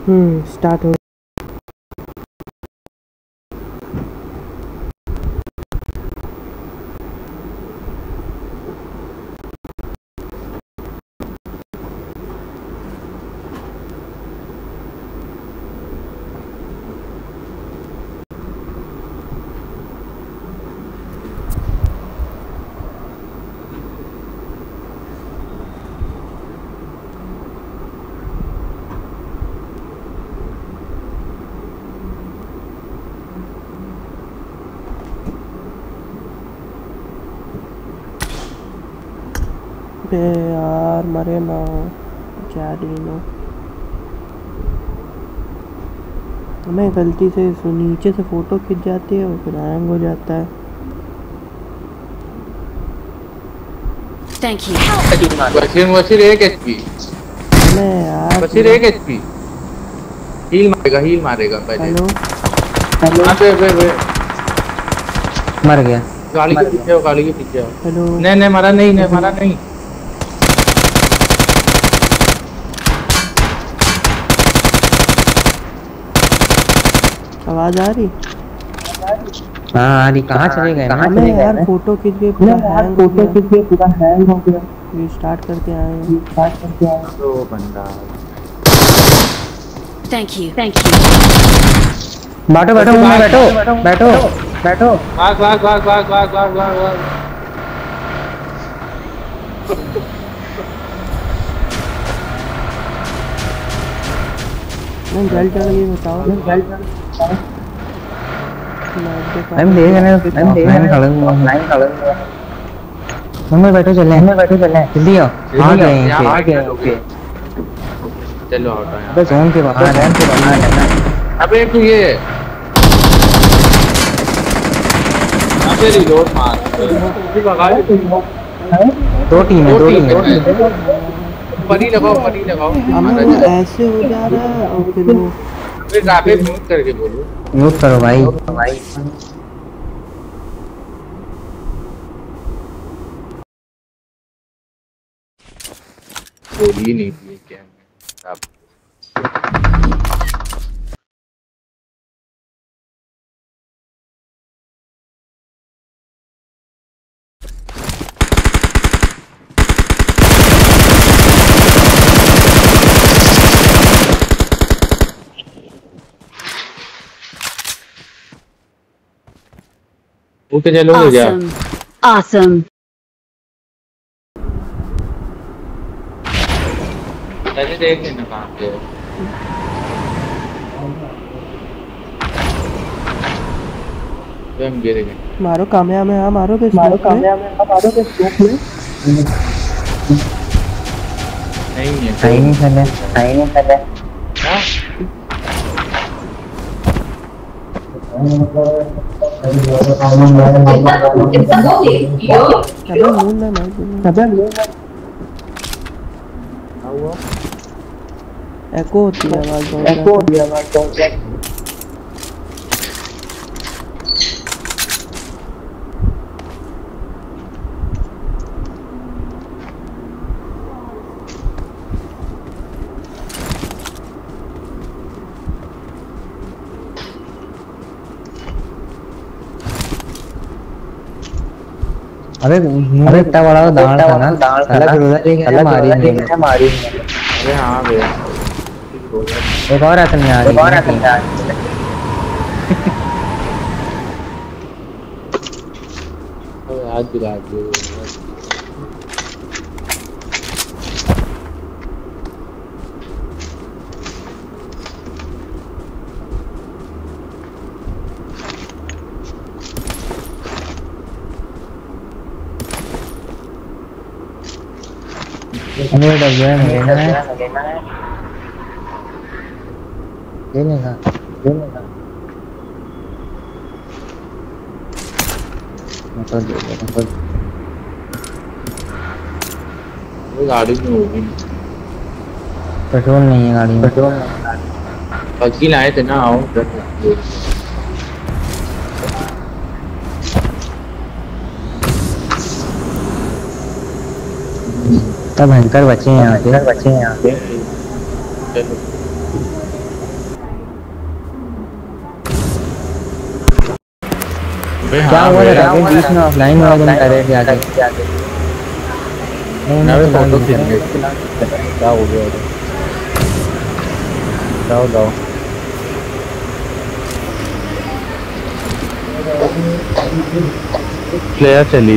Start हो। यार मरे ना क्या नो। हमें गलती से नीचे से फोटो खिंच जाती है और फिर हैंग हो जाता है। Thank you. बशीर 1 HP। मैं यार बशीर 1 HP। हील मारेगा पहले। हेलो पे मर गया। गाड़ी के पीछे हो, गाड़ी के पीछे हो। हेलो नहीं मारा नहीं। आवाज आ रही? हाँ आ रही। कहाँ चले गए? हमें यार फोटो खींच के पूरा हैंग हो गया। रिस्टार्ट करके आए। तो बंदा थैंक यू। बैठो भाग। नहीं जल चल ये बताओ। हम देख रहे हैं। ऑफलाइन खड़े हम बैठो चले जल्दी आओ। आ गए। ओके चलो हटो यहाँ। बस जोन के बाहर है। अबे तू ये अबे रिलोड मार भगा। 2 टीम है। परी लगाओ। हमें वो ऐसे हो जा रहा है और फिर वो फिर राबे म्यूट करके बोलो। म्यूट करो भाई। बोली नहीं थी क्या आप। उठ चलोगे क्या? Awesome. पहले देख लेना कहाँ पे है। हम गिर गए। मारो कामयाब है। मारो तो नहीं है नहीं हाँ? एको होती है आवाज। अरे इतना बड़ा दांत था ना। साला मारी नहीं। अरे हाँ भैया एक और आते नहीं आ रही। आज दिला दो। हमें डब्बे में लेना है। लेने का मतलब गाड़ी में होगी। पेट्रोल नहीं है गाड़ी में। बग्गी लाए थे ना। आओ तब भयंकर बचे हैं यहाँ पे। चलो क्या हुआ था बीच में ऑफलाइन हुआ तुम डायरेक्ट जाके अबे फोटो खींच ले क्या हो गया जाओ जाओ प्लेयर चली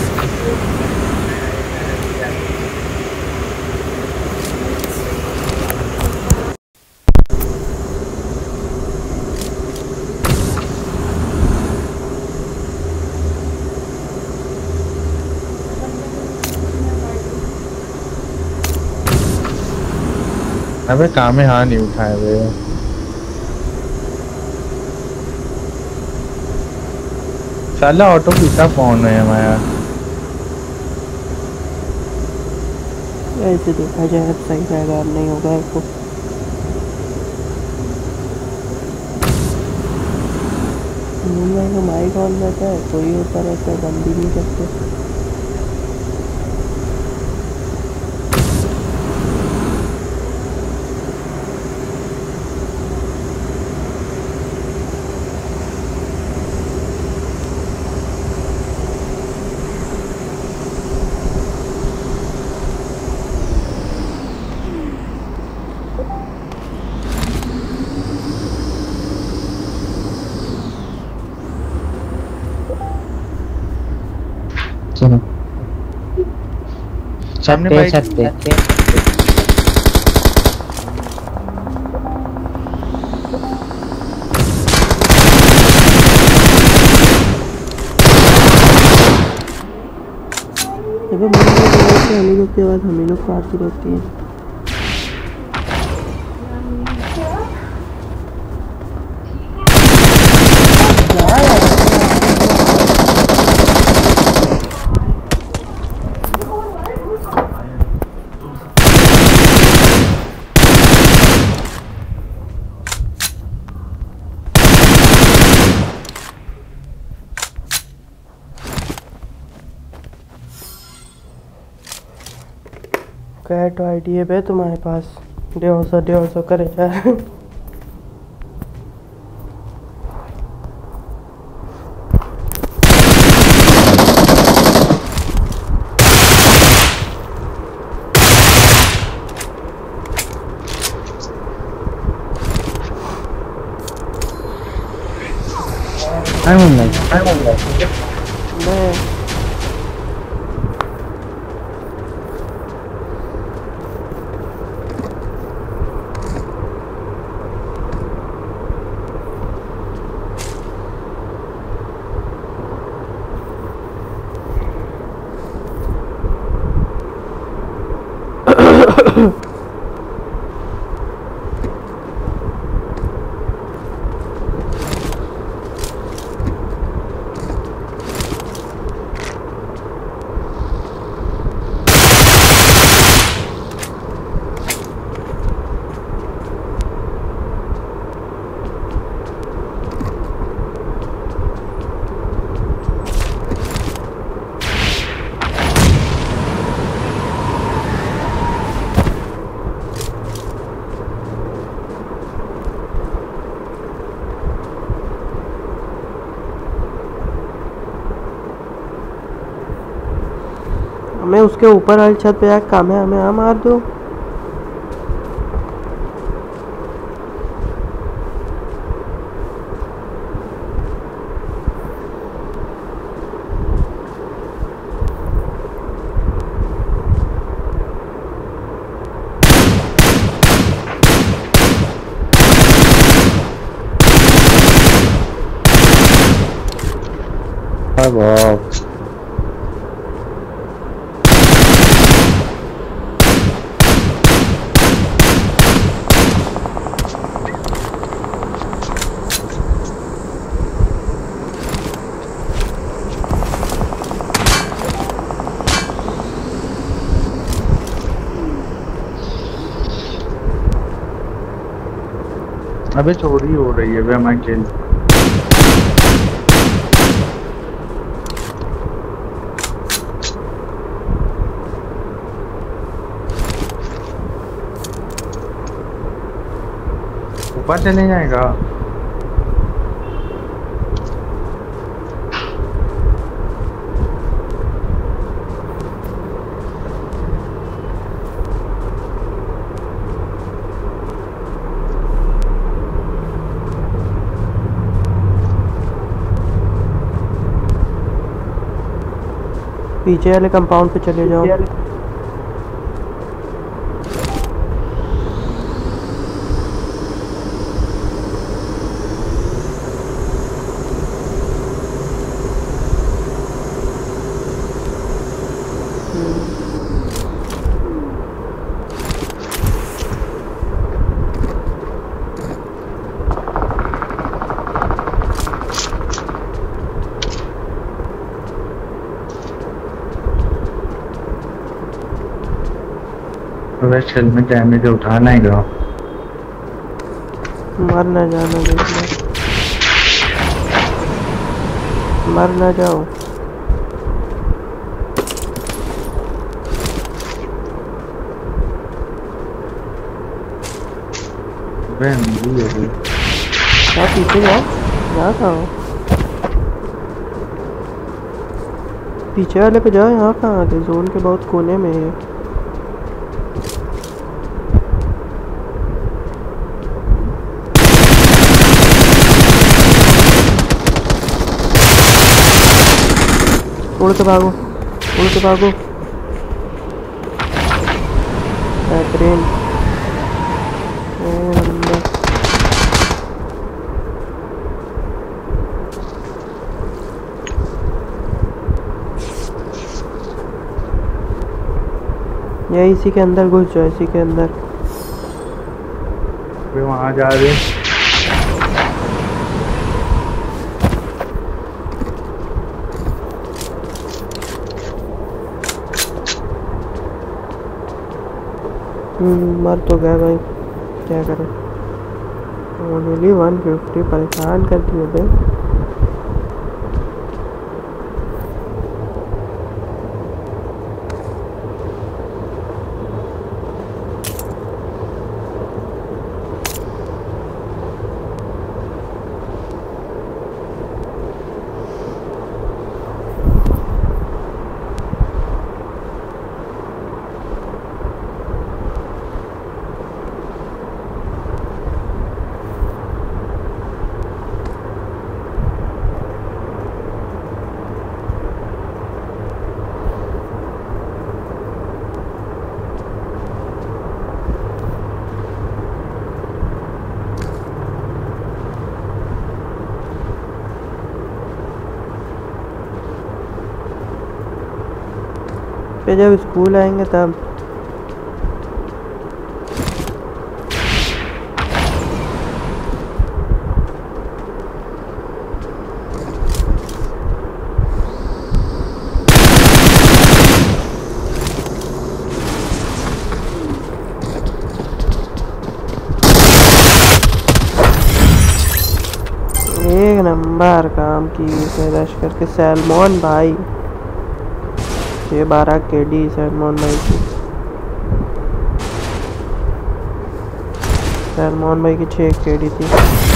अबे काम में हाँ नहीं उठाए हुए साला ऑटो पीछा फोन है हमारा ऐसे देखा जाए अब सही रहेगा, अब नहीं होगा आपको। माइक ऑन रहता है, कोई होता रहता है, बंद भी नहीं करते। चलो सामने पे बाइक छत पे हम लोग के बाद हम ही लोग को आती रहती है। कैट आईडी है बे तुम्हारे पास, 150 करे जा। मैं हमें उसके ऊपर वाली छत पे आके काम है, हमें आ मार दो। बॉक्स अबे चोरी हो रही है वे माइकल ऊपर चले जाएगा। पीछे वाले कंपाउंड पे चले जाओ। चल में डैमेज उठाना है गा। मर ना जाना, देखना मर ना जाओ। क्या पीछे जाओ, यहाँ कहाँ हो? पीछे वाले पे जाओ, यहाँ कहाँ आते? जोन के बहुत कोने में है। उड़ के भागो, उड़ के भागो। बेहतरीन। ये इसी के अंदर घुस जाओ, इसी के अंदर। वहाँ जा रहे। मर तो गए भाई, क्या करें। ओनली 150 परेशान कर दिए भाई। पे जब स्कूल आएंगे तब। एक नंबर काम की रश करके। सैलमोन भाई, ये 12 केडी सैलमोन भाई की। सैलमोन भाई की 6 केडी थी।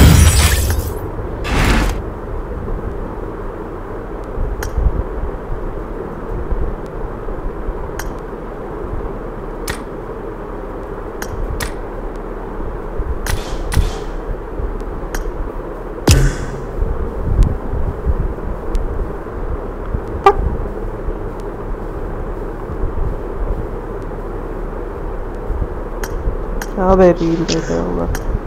हाँ भाई, रील कैसे होगा?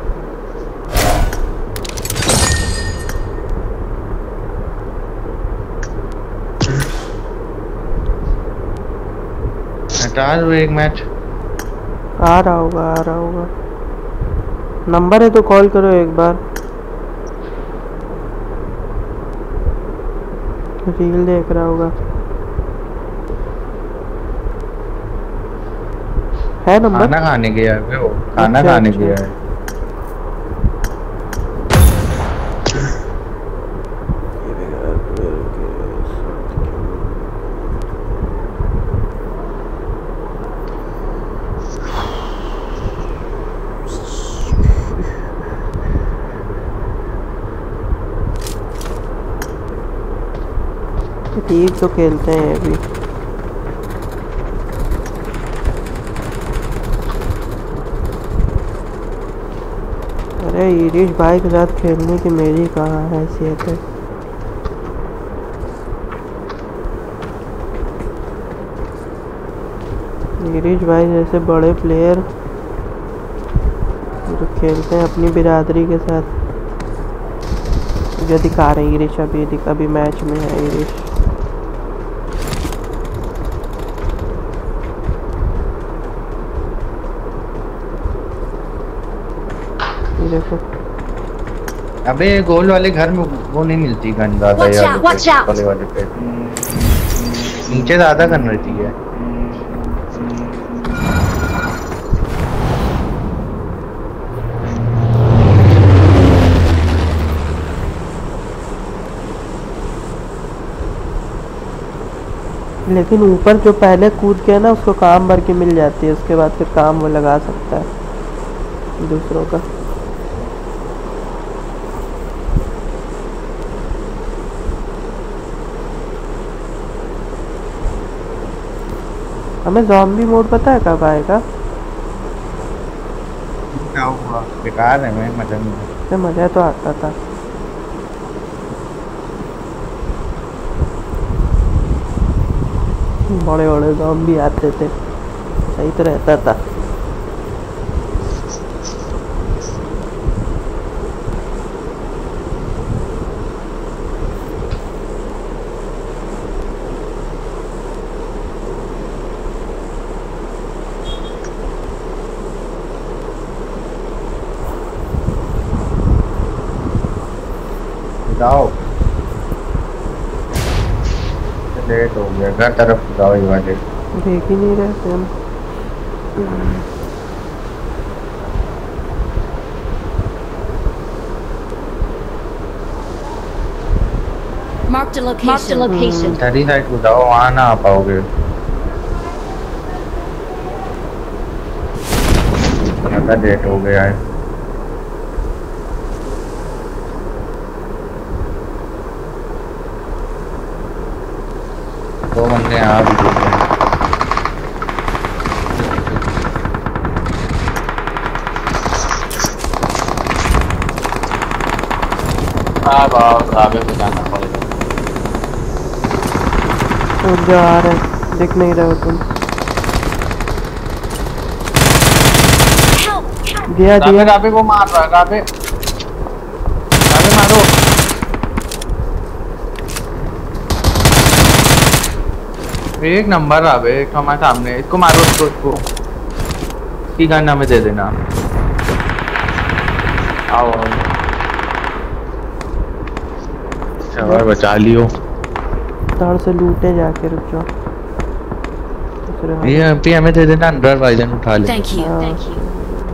हटा दो एक मैच। आ रहा होगा, आ रहा होगा। नंबर है तो कॉल करो एक बार। रील देख रहा होगा। है नंबर? खाना खाने गया है वो, खाना अच्छा, खाने अच्छा। गया है। ठीक तो खेलते हैं अभी। अरे इरिश भाई के साथ खेलने की मेरी कहाँ हैसियत है। गिरीश भाई जैसे बड़े प्लेयर जो खेलते हैं अपनी बिरादरी के साथ, जो दिखा रहे हैं गिरीश अभी मैच में है गिरीश। ये देखो अबे गोल वाले घर में वो नहीं मिलती गन ज्यादा यार, वाले वाले पे नीचे ज्यादा गन रहती है। लेकिन ऊपर जो पहले कूद के ना उसको काम भर के मिल जाती है, उसके बाद फिर काम वो लगा सकता है दूसरों का। हमें ज़ॉम्बी मोड पता है कब आएगा? क्या हुआ? बेकार है, मैं मजा नहीं। मज़ा तो आता था। बड़े बड़े ज़ॉम्बी आते थे, सही तो रहता था। जाओ, लेट हो गया, घर तरफ जाओ। ये वाले देख ही नहीं रहे थे हम। Marked a location. इधर साइड को जाओ, वहाँ ना आ पाओगे। ज़्यादा लेट हो गया है। दो बंदे आ भी गए। आगे को जाना पड़ेगा। जो आ रहे दिख नहीं रहे हो तुम। दिया गाबे को मार रहा है। गाबे मारो। एक नंबर आवे, एक हमारे सामने। इसको मारो, इसको की गन हमें दे देना। आओ चलो बचा लियो। तार से लूटे जाके, रुक जाओ। ये एमपी हमें दे देना, अंडर वाइजन उठा ले। Thank you. Thank you.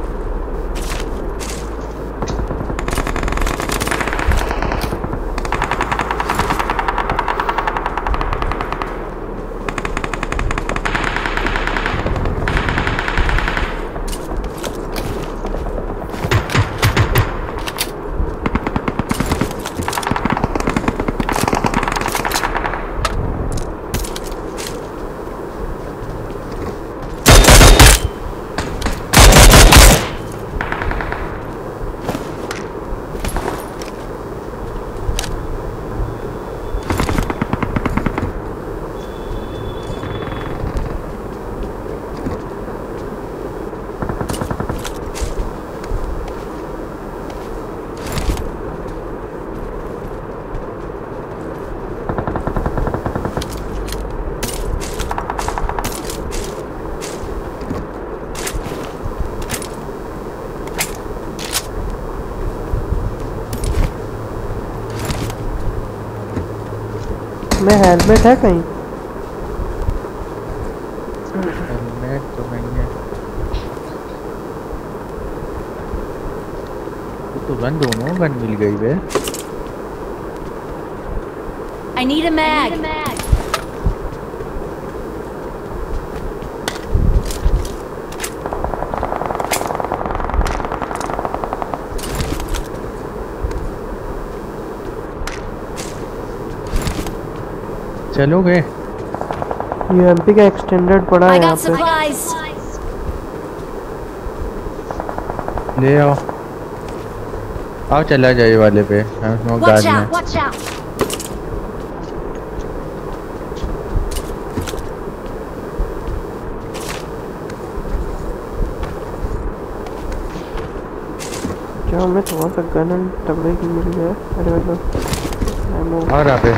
में हेलमेट है कहीं? हेलमेट तो नहीं है। तो गन, दोनों गन मिल गई बे। I need a mag. चलोगे? यूएमपी का एक्सटेंडेड पड़ा है I यहाँ got पे। supplies. ले आओ, आओ चला जाए वाले पे। हम स्मोक Watch डाल out! में। Watch out! क्या हमें थोड़ा सा गन तगड़े की मिल गया। अरे मतलब एमो और अबे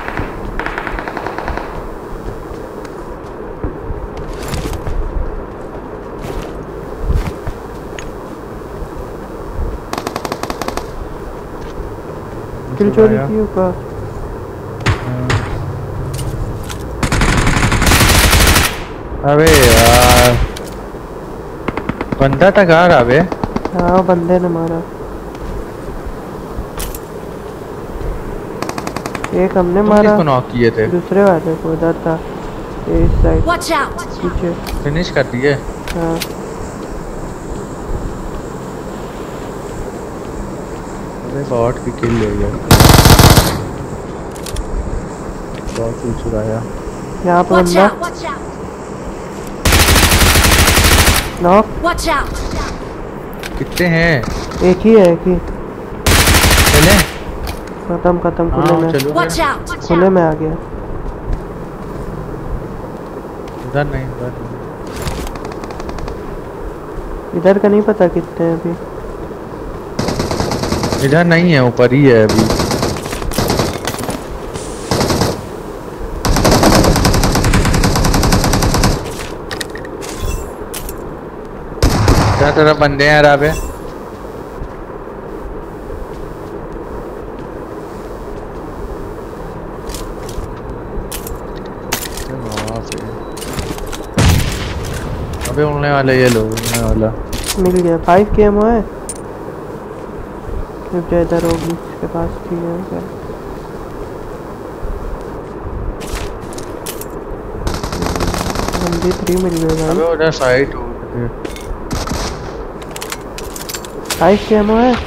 किल चोरी की होगा। अबे यार बंदा था कहाँ अबे? हाँ बंदे ने मारा। एक हमने तुम मारा, किसको नॉक किए थे? दूसरे वाले को उधर था इस साइड Watch out! पीछे। फिनिश कर दिए? हाँ अरे बॉट की किल ले गया। बॉट किल चुराया। यहाँ पे Watch बंदा out! Watch out! Knock. Watch out! कितने हैं? एक ही है, एक ही। चले? खत्म खत्म खुले हाँ में। चलो Watch फिर। out! खुले में आ गया। उधर नहीं उधर नहीं। इधर का नहीं पता कितने हैं अभी। इधर नहीं है, ऊपर ही है अभी। क्या तरफ बंदे हैं राबे? अबे उड़ने वाले ये लोग, उड़ने वाला मिल गया। 5 के एमओ है। जब जो इधर होगी इसके पास ठीक है क्या? बंदी 3 मिल गए अबे भाई। उधर साइड हो 5 के एमओ है।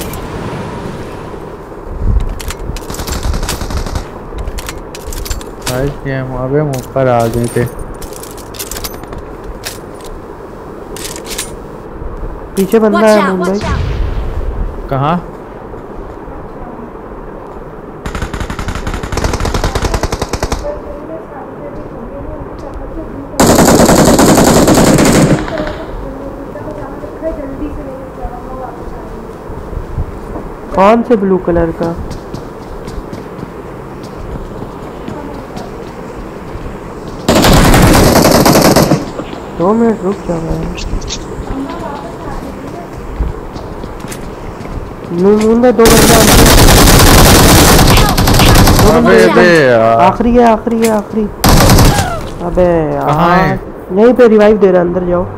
साइड के हम अबे हम ऊपर आ गए थे। पीछे बंदा Watch है out! मुंबई। Watch out! कहाँ? कौन से ब्लू कलर का? दो मिनट रुक जा भाई। मुंबई दो बंदा। अबे अबे यार आखिरी है, आखिरी है, आखिरी। अबे कहाँ है? यार यहीं पे रिवाइव दे रहा, अंदर जाओ।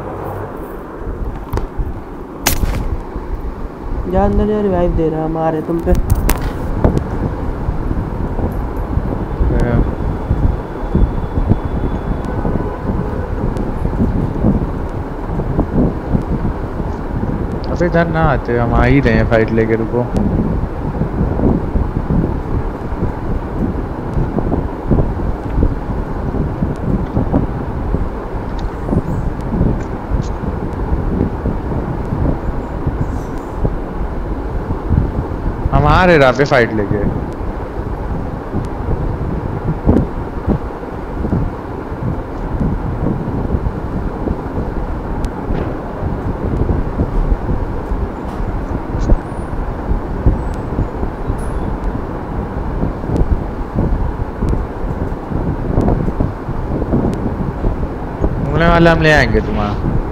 जा अंदर जा, रिवाइव दे रहा, मारे तुम पे। अबे इधर ना आते, हम आ ही रहे हैं फाइट लेके, रुको। हम आ रहे राबे फाइट लेके। घूमने वाला हम ले आएंगे तुम्हारा,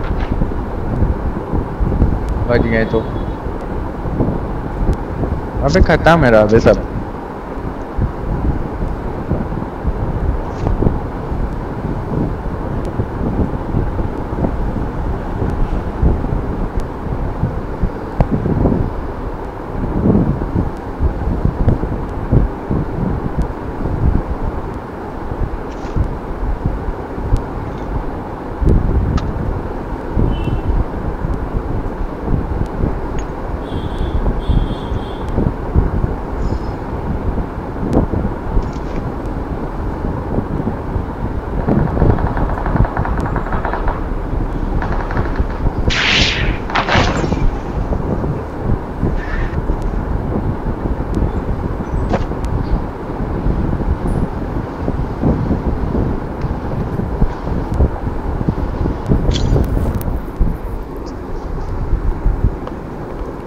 बच गए तो। अबे खत्म है राबे सब।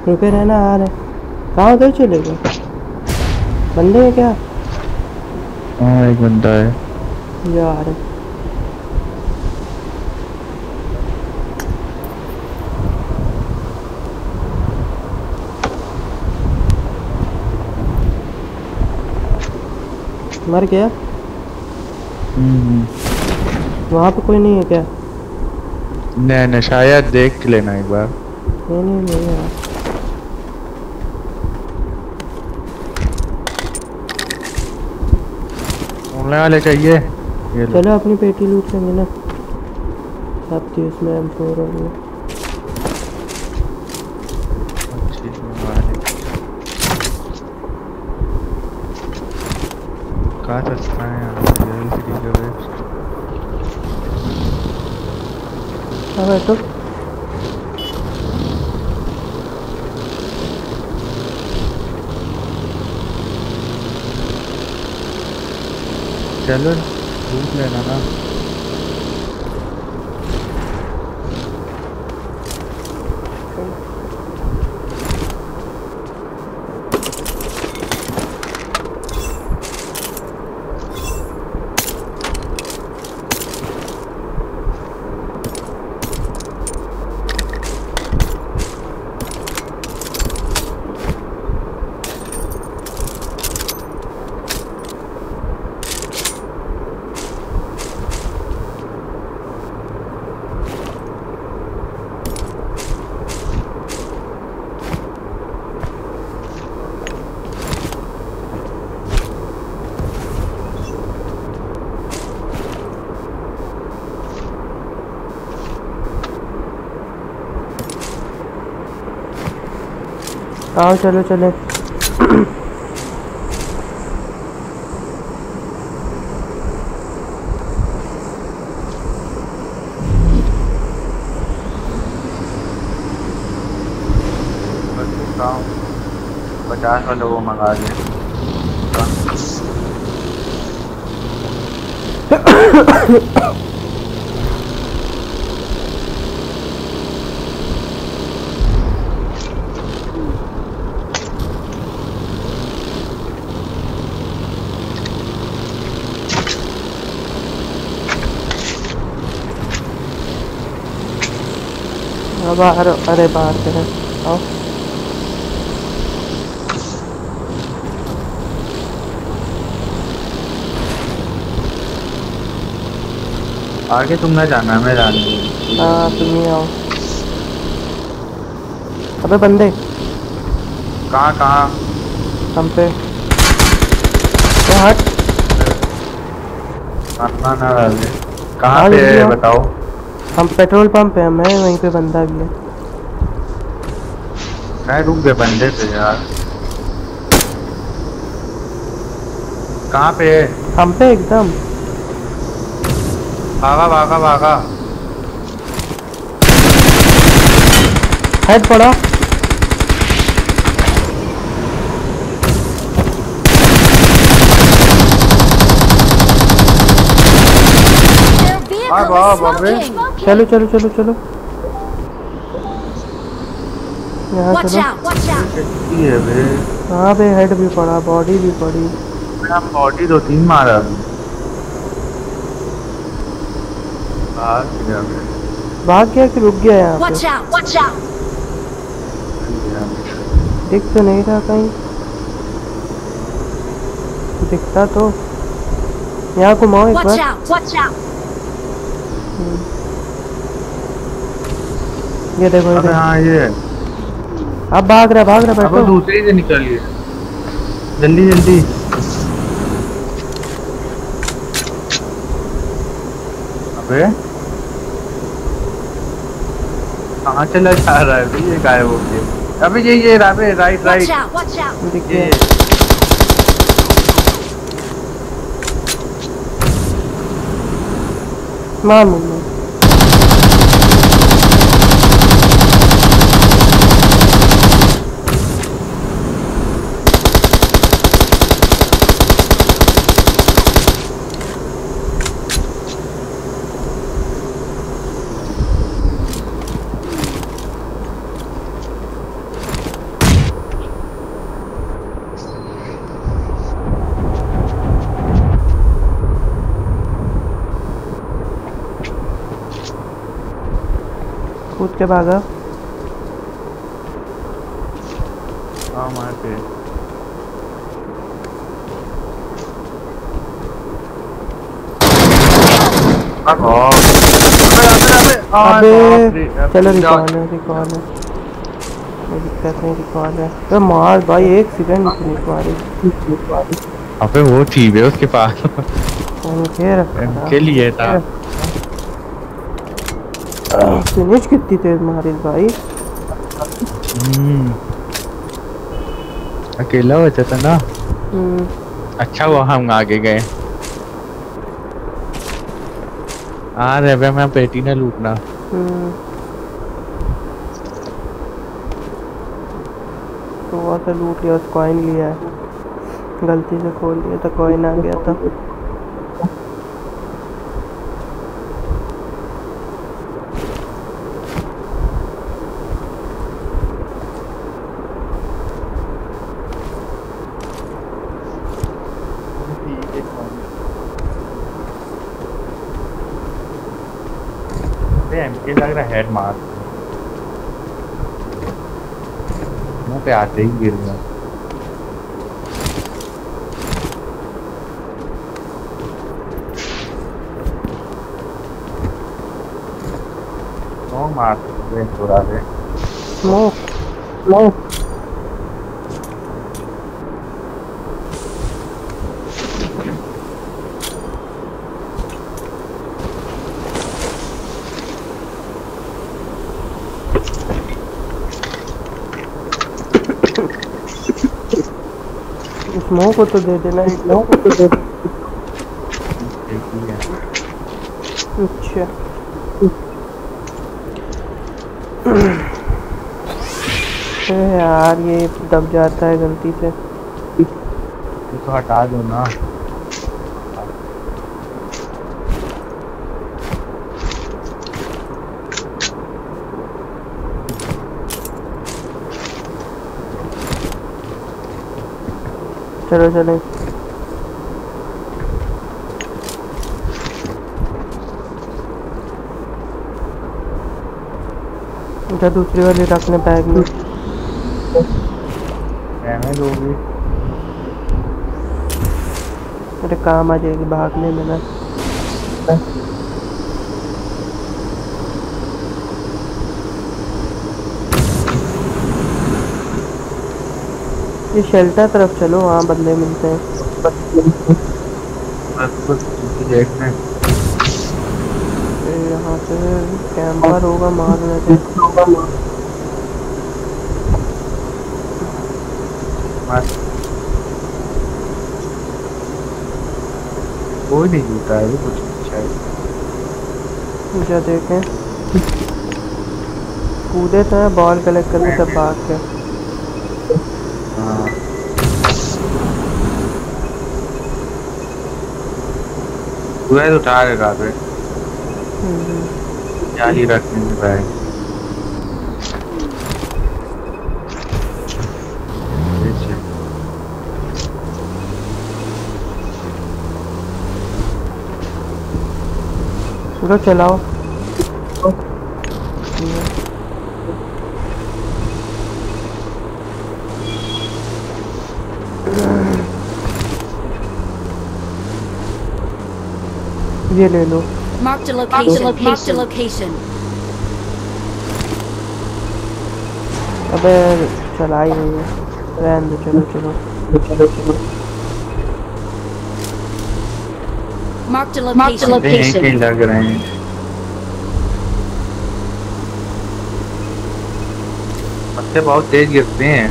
रुके रहना, आ रहे। कहाँ उधर चले गए? बंदे हैं क्या? हाँ एक बंदा है यार मर गया। वहाँ पे कोई नहीं है क्या? नहीं नहीं, शायद देख लेना एक बार। नहीं यार। घूमने वाले चाहिए ये लो। चलो अपनी पेटी लूट लेंगे ना। सब थी उसमें M4 और वो। अच्छी वाले कहाँ सस्ता है यहाँ पे? हाँ बैठो। चलो लूट लेना ना। आओ चलो चले। बताओ 50 वाले वो मंगा दे। बाहर, अरे बाहर से है। आओ आगे तुम ना जाना, मैं जाने दूँ। हाँ तुम ही आओ। अबे बंदे कहाँ कहाँ? हम पे। तो हट। ना ना डाले। कहाँ हाँ, पे जल्दी है आओ। बताओ। हम पेट्रोल पंप पे हम हैं, वहीं पे बंदा भी है। मैं रुक गए बंदे थे यार। कहाँ पे है? हम पे एकदम। भागा भागा भागा। हेड पड़ा। Their vehicle is Babe. smoking. चलो चलो चलो चलो। यहाँ Watch चलो। out! Watch out! ये बे हाँ बे, हेड भी पड़ा, बॉडी भी पड़ी। मैं बॉडी 2-3 मारा अभी। भाग गया बे। भाग गया कि रुक गया यहाँ Watch पे? out! Watch out! दिख तो नहीं रहा कहीं। दिखता तो। यहाँ घुमाओ एक Watch बार। out! Watch out! ये देखो अबे इधर। हाँ ये अब भाग रहा अब बैठो। दूसरी से निकलिए जल्दी जल्दी। अबे कहाँ चला जा रहा है भाई, ये गायब हो गया। अबे ये राबे right Watch right. out! Watch out! दिख ये गया। मार मुन्ना। के भागा। हाँ मार पे अबे चलो रिकॉल है कोई दिक्कत नहीं, रिकॉल है तो मार भाई, एक सेकंड फिनिश मारी। अबे वो थी बे उसके पास के लिए था। फिनिश कितनी तेज मारी भाई। अकेला बचा था ना। अच्छा हुआ हम आगे गए। रहे मैं पेटी ने लूटना। तो वहाँ से लूट लिया, उस कॉइन लिया है, गलती से खोल दिया तो कॉइन आ गया था। एमके लग रहा हेड मार मुंह पे आते ही गिर गया। मार थोड़ा से स्मोक स्मोक को तो दे देना, स्मोक को तो दे दे। अच्छा यार ये दब जाता है गलती से, तो हटा दो ना। चलो चलो उधर दूसरी वाली रखने बैग में लोगी। अरे काम आ जाएगी भागने में ना। ये शेल्टर तरफ चलो, वहाँ बंदे मिलते हैं। यहाँ पे कैंपर होगा, मार लेते कोई नहीं जीता है कुछ शायद। मुझे देखें कूदे थे, बॉल कलेक्ट करने सब भाग के। पूरा उठा के रात में जाली रखने में बैग। चलो चलाओ। ये ले लो। Marked a location. Marked a location. अबे चला ही नहीं है, रहने दो। चलो चलो चलो चलो। Marked a location. लग रहे हैं। पत्ते बहुत तेज गिरते हैं।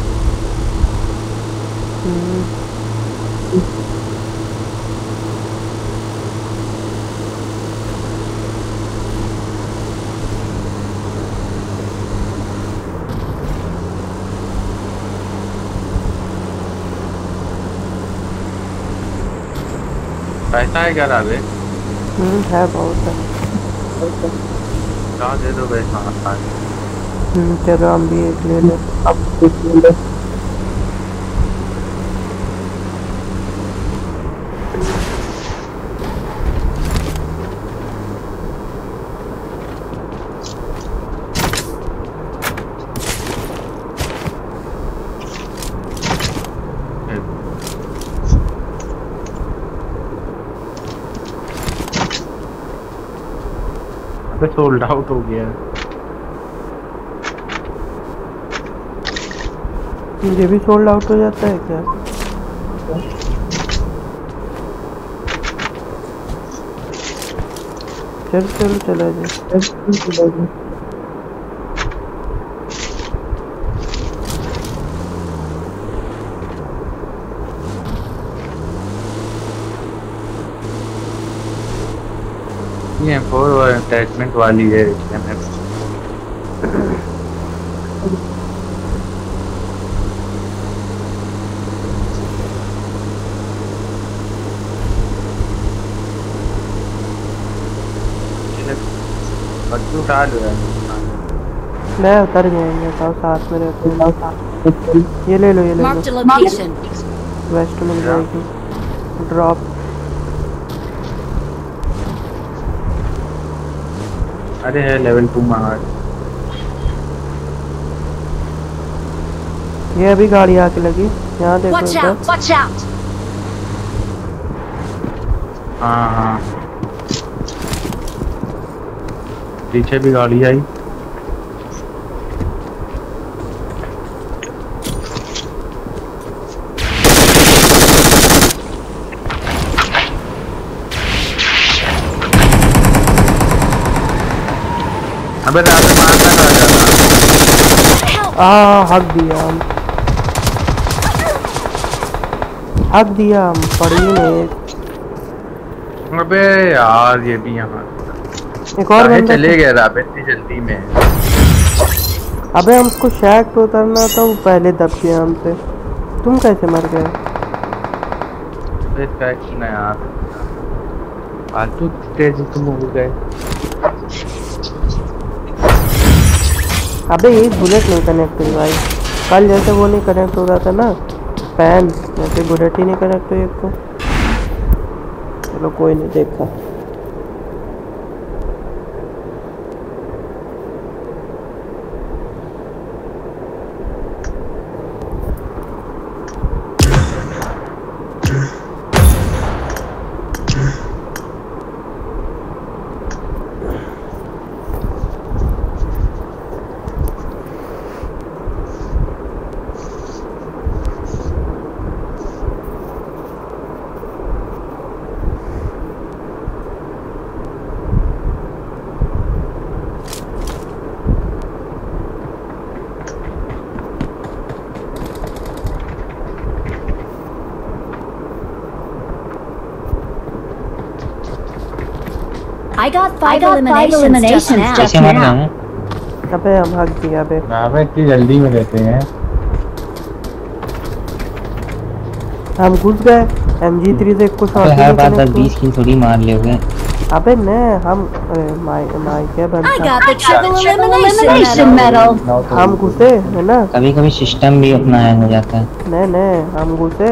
पैसा है क्या रावे? है बहुत है। दे दो पैसा। चलो हम भी एक ले लें। अब एक ले लें। अबे सोल्ड आउट हो गया। ये भी सोल्ड आउट हो जाता है क्या? चल चल चला जा। ये M4 और अटैचमेंट वाली है इसमें। बच्चू उठा लो यार। मैं उतर जाएंगे तो साथ में रहते हैं। ये ले लो, ये ले लो। Marked a location. वेस्ट मिल जाएगी। ड्रॉप। अरे है लेवल 2 मार। ये अभी गाड़ी आके लगी यहाँ देखो Watch इधर। out! Watch out! हाँ हाँ पीछे भी गाड़ी आई। अबे रात में मारना कहाँ जाता। हक दिया हम, हक दिया हम, पड़ी नहीं। अबे यार ये भी यहाँ एक और बंदा चले गए रात इतनी जल्दी में। अबे हमको शैक पे उतरना था, वो पहले दब गया हमसे। तुम कैसे मर गए? इसका यार फालतू तेज तुम हो गए। अबे एक बुलेट नहीं कनेक्ट हुई भाई। कल जैसे वो नहीं कनेक्ट हो रहा था ना पैन, जैसे बुलेट ही नहीं कनेक्ट हुई एक को। चलो कोई नहीं, देखा। I got five eliminations just now. अबे हम हक दिया बे। अबे इतनी जल्दी में रहते हैं। हम घुस गए MG3 से कुछ और हर बार 10-20 की थोड़ी मार लोगे। अबे न हम माय क्या बनता। I got the triple elimination medal. हम घुसे है ना। कभी-कभी सिस्टम भी अपना हैंग हो जाता है। न हम घुसे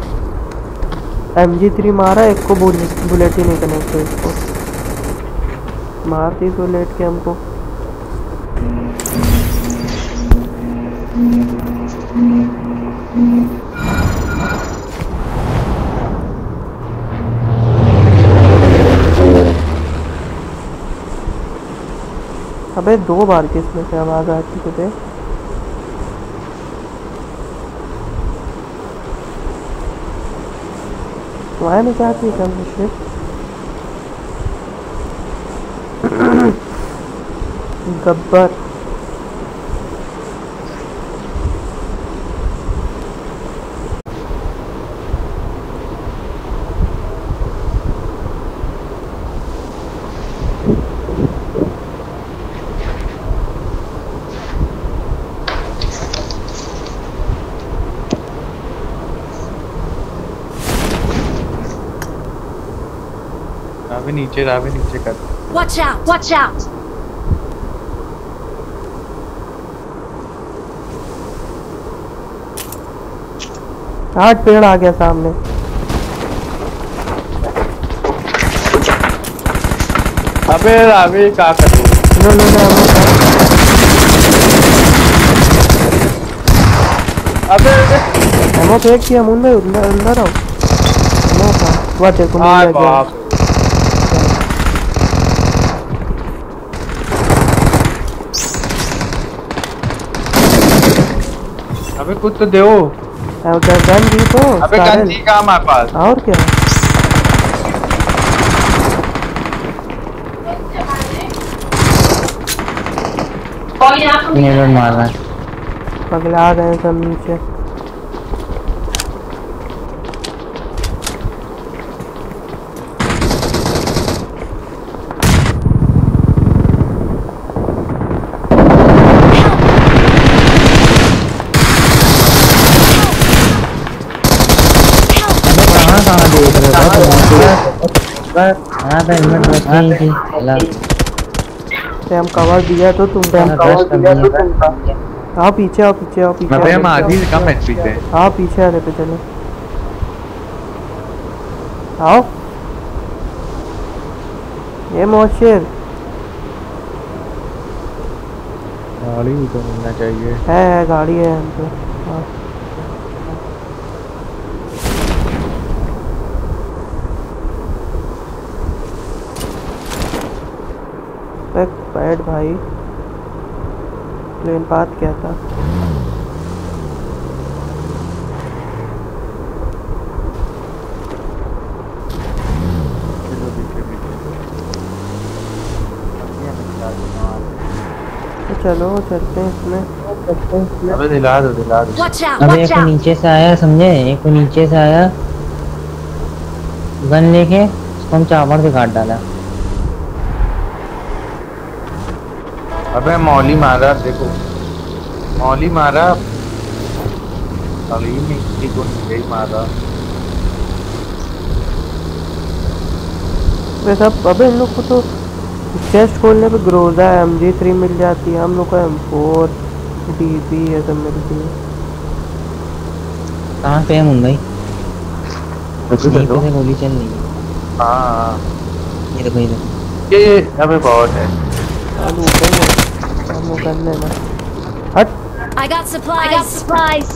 MG3 मारा, एक को बुलेट ही नहीं कनेक्ट हुई। इसको मारती तो लेट के हमको। अबे 2 बार किसमें से आवाज आती तुझे? वहाँ में क्या थी कम से गब्बर। रावे नीचे कर। Watch out! Watch out! आठ पेड़ आ गया सामने। अबे रावे क्या कर रही है? लो अबे एमो फेंक किया मुंडे, अंदर आओ। एमो का वो देखो मिल गया। अबे कुछ तो दो। गन दी तो अबे गन जी कहाँ हमारे पास? और क्या नेट मार रहा है। पगला गए सब नीचे। कहाँ देख रहे हो? हाँ तो हेलमेट रखी थी। हम कवर दिया तो तुम आओ पीछे आओ पीछे आओ पीछे मैं हम आगे कम एचपी थे। आओ पीछे आने पे चलो आओ। ये मोशेर गाड़ी भी तो मिलना चाहिए। है गाड़ी है हम पे। हाँ। बैठ भाई प्लेन पाथ क्या था? तो चलो चलते हैं इसमें। अबे दिला दो दिला दो। Watch out! अबे Watch एक को out! नीचे से आया समझे, एक को नीचे से आया गन लेके, उसको हम चावड़ से काट डाला। अबे मौली मारा देखो, मौली मारा अली ने किसी को नहीं मारा। वैसे अबे इन लोग को तो चेस्ट खोलने पे ग्रोजा MG3 मिल जाती है, हम लोग को M4 DP ये सब मिलती है। कहाँ पे है मुंबई? यहीं पे से गोली चल रही है। हाँ ये देखो ये देखो। ये अबे बहुत है। हम ऊपर हम लोग कर लेना। हट I got supplies. I got supplies.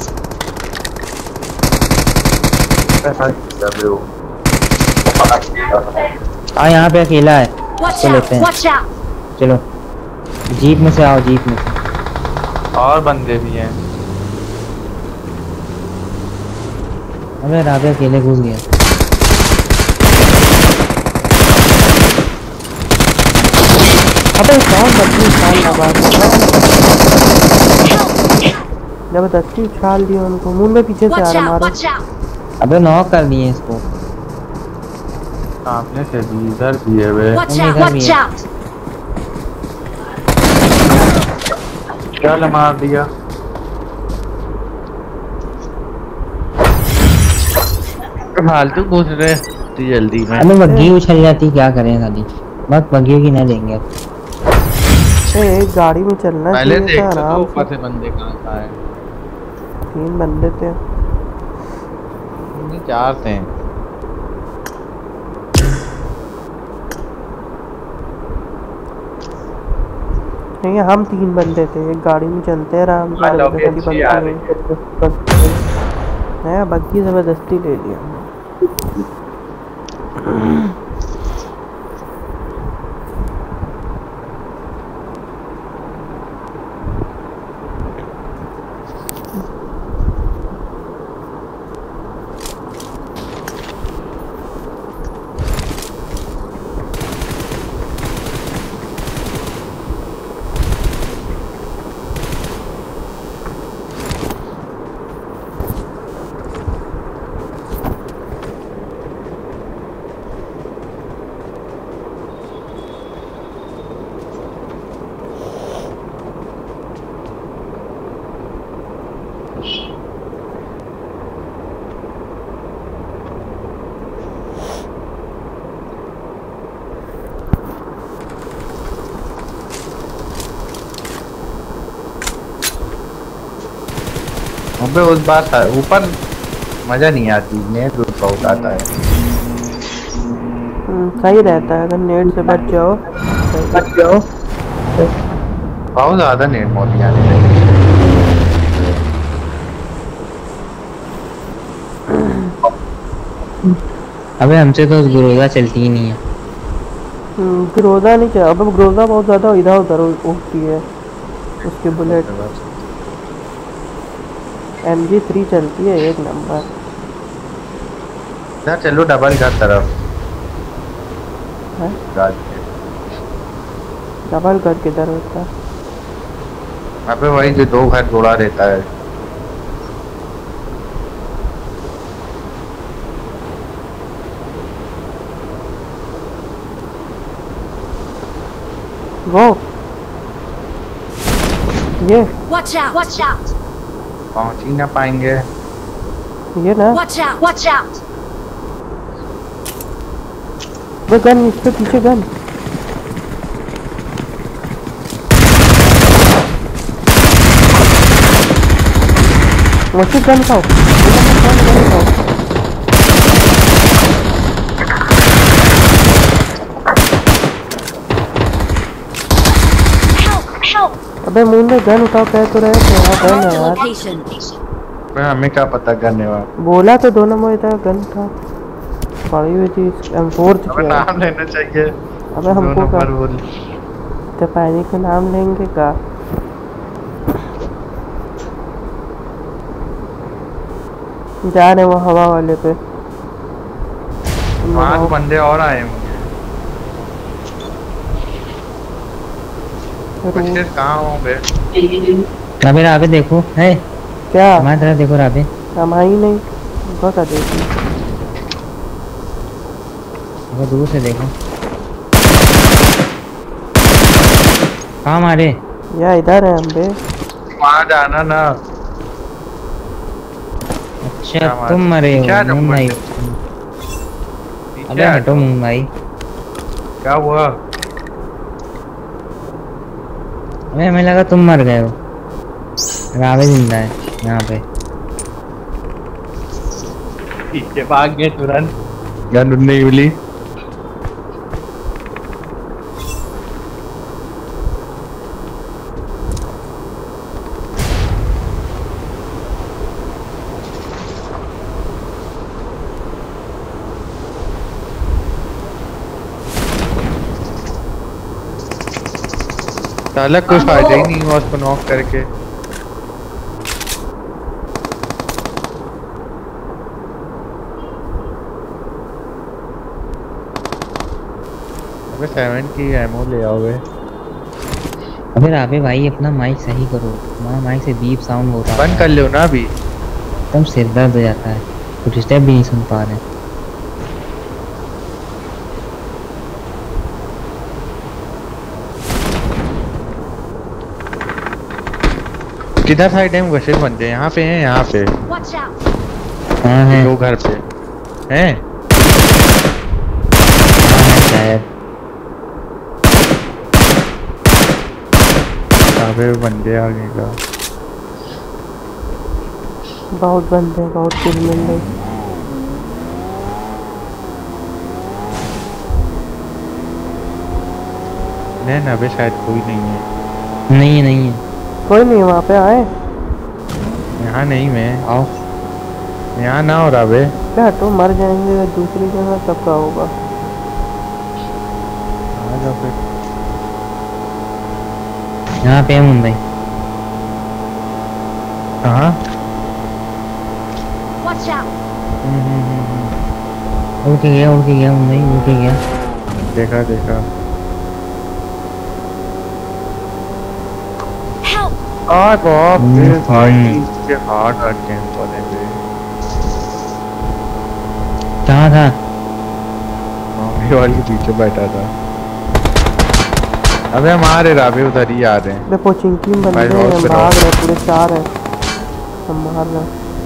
हाँ यहाँ पे अकेला है। Watch तो out! लेते हैं। Watch out! चलो जीप में से आओ, जीप में से। और बंदे भी हैं। अबे राधे अकेले घुस गया। अबे कौन बच्ची उछाल लगा जबरदस्ती उछाल दिया उनको। मुंह में पीछे से आ Watch रहा out! मारो। Watch out! अबे नॉक कर दिए इसको। सामने से भी इधर भी है वे। Watch Oh my out! God, Watch yeah. out! चल मार दिया। फालतू घुस रहे इतनी जल्दी में। अबे बग्गी उछल जाती, क्या करें साली, बस बग्गी की ना देंगे। एक गाड़ी में चलना पहले चाहिए देख था तो आराम ऊपर से। से बंदे कहाँ है? 3 बंदे थे। नहीं 4 थे। नहीं हम 3 बंदे थे, एक गाड़ी में चलते हैं आराम से। जबरदस्ती है बग्गी जबरदस्ती ले लिया। अबे उस बार ऊपर मजा नहीं आती, नेट बहुत आता है। सही रहता है अगर नेट से बच जाओ। बहुत ज्यादा नेट मोदी आने लगी। अबे हमसे तो ग्रोजा चलती ही नहीं है। ग्रोजा नहीं चाहिए। अब ग्रोजा बहुत ज्यादा इधर उधर उठती है उसकी बुलेट। MG3 चलती है एक नंबर। इधर चलो डबल घर तरफ। है राज के। डबल घर किधर होता है? अबे वही जो 2 घर जोड़ा रहता है। वो ये Watch out! Watch out! पहुंच ही ना पाएंगे। ये ना Watch out! Watch out! वो गन इसके पीछे गन। मुझे गन खाओ। गन खाओ। Help! Help! अबे मुंडे गन उठाओ कह तो रहे थे यार गन Marked है a यार। location. मैं हमें क्या पता करने वाला। बोला तो 2 नंबर था गन उठाओ। पड़ी हुई थी M4 अबे थी। नाम लेना चाहिए। अबे हमको 2 क्या नंबर बोल। तो पानी का नाम लेंगे का? जा रहे वो हवा वाले पे। 5 बंदे और आए होंगे। बच्चे कहाँ होंगे? राबे राबे देखो है क्या हमारी तरफ देखो राबे। हम आई नहीं बता देखी। वो दूर से देखो कहाँ मारे। या इधर है हम बे। वहाँ जाना ना। अच्छा क्या मारे? तुम मरे क्या हो जब मुंबई। पीछे अबे आ हटो जाओ। मुंबई। क्या हुआ? अबे हमें लगा तुम मर गए हो। राबे जिंदा है यहाँ पे। पीछे भाग गए तुरंत। गन नहीं मिली। साला कुछ फायदा ही नहीं हुआ उसको नॉक करके। अबे 7 की एमओ ले आओ बे। अबे राबे भाई अपना माइक सही करो। तुम्हारा माइक से बीप साउंड हो रहा बंद कर लो ना अभी। एकदम सिर दर्द हो जाता है। कुछ स्टेप भी नहीं सुन पा रहे। किधर साइड है वैसे बंदे? यहाँ पे हैं, यहाँ पे Watch out! हाँ है 2 घर पे हैं। शायद। अबे बंदे आ गए का। बहुत बंदे बहुत किल मिल रही। नहीं ना अबे शायद कोई नहीं है। नहीं है कोई नहीं वहाँ पे आए। यहाँ नहीं मैं। आओ। यहाँ ना हो रहा बे। क्या तो मर जाएंगे दूसरी जगह तब का होगा। आ जाओ फिर। यहाँ पे है मुंबई। कहाँ? Watch out! उड़ के गया मुंबई उड़ के गया। देखा देखा। Help! आ बाप रे भाई इसके हार्ट अटैक वाले पे। कहाँ था? मम्मी वाली के पीछे बैठा था। अबे हमारे राबे उधर ही आ रहे हैं। मैं पोचिंकी में भाई, बंदे हैं बहुत भाग रहे पूरे 4 है। हम मार रहे।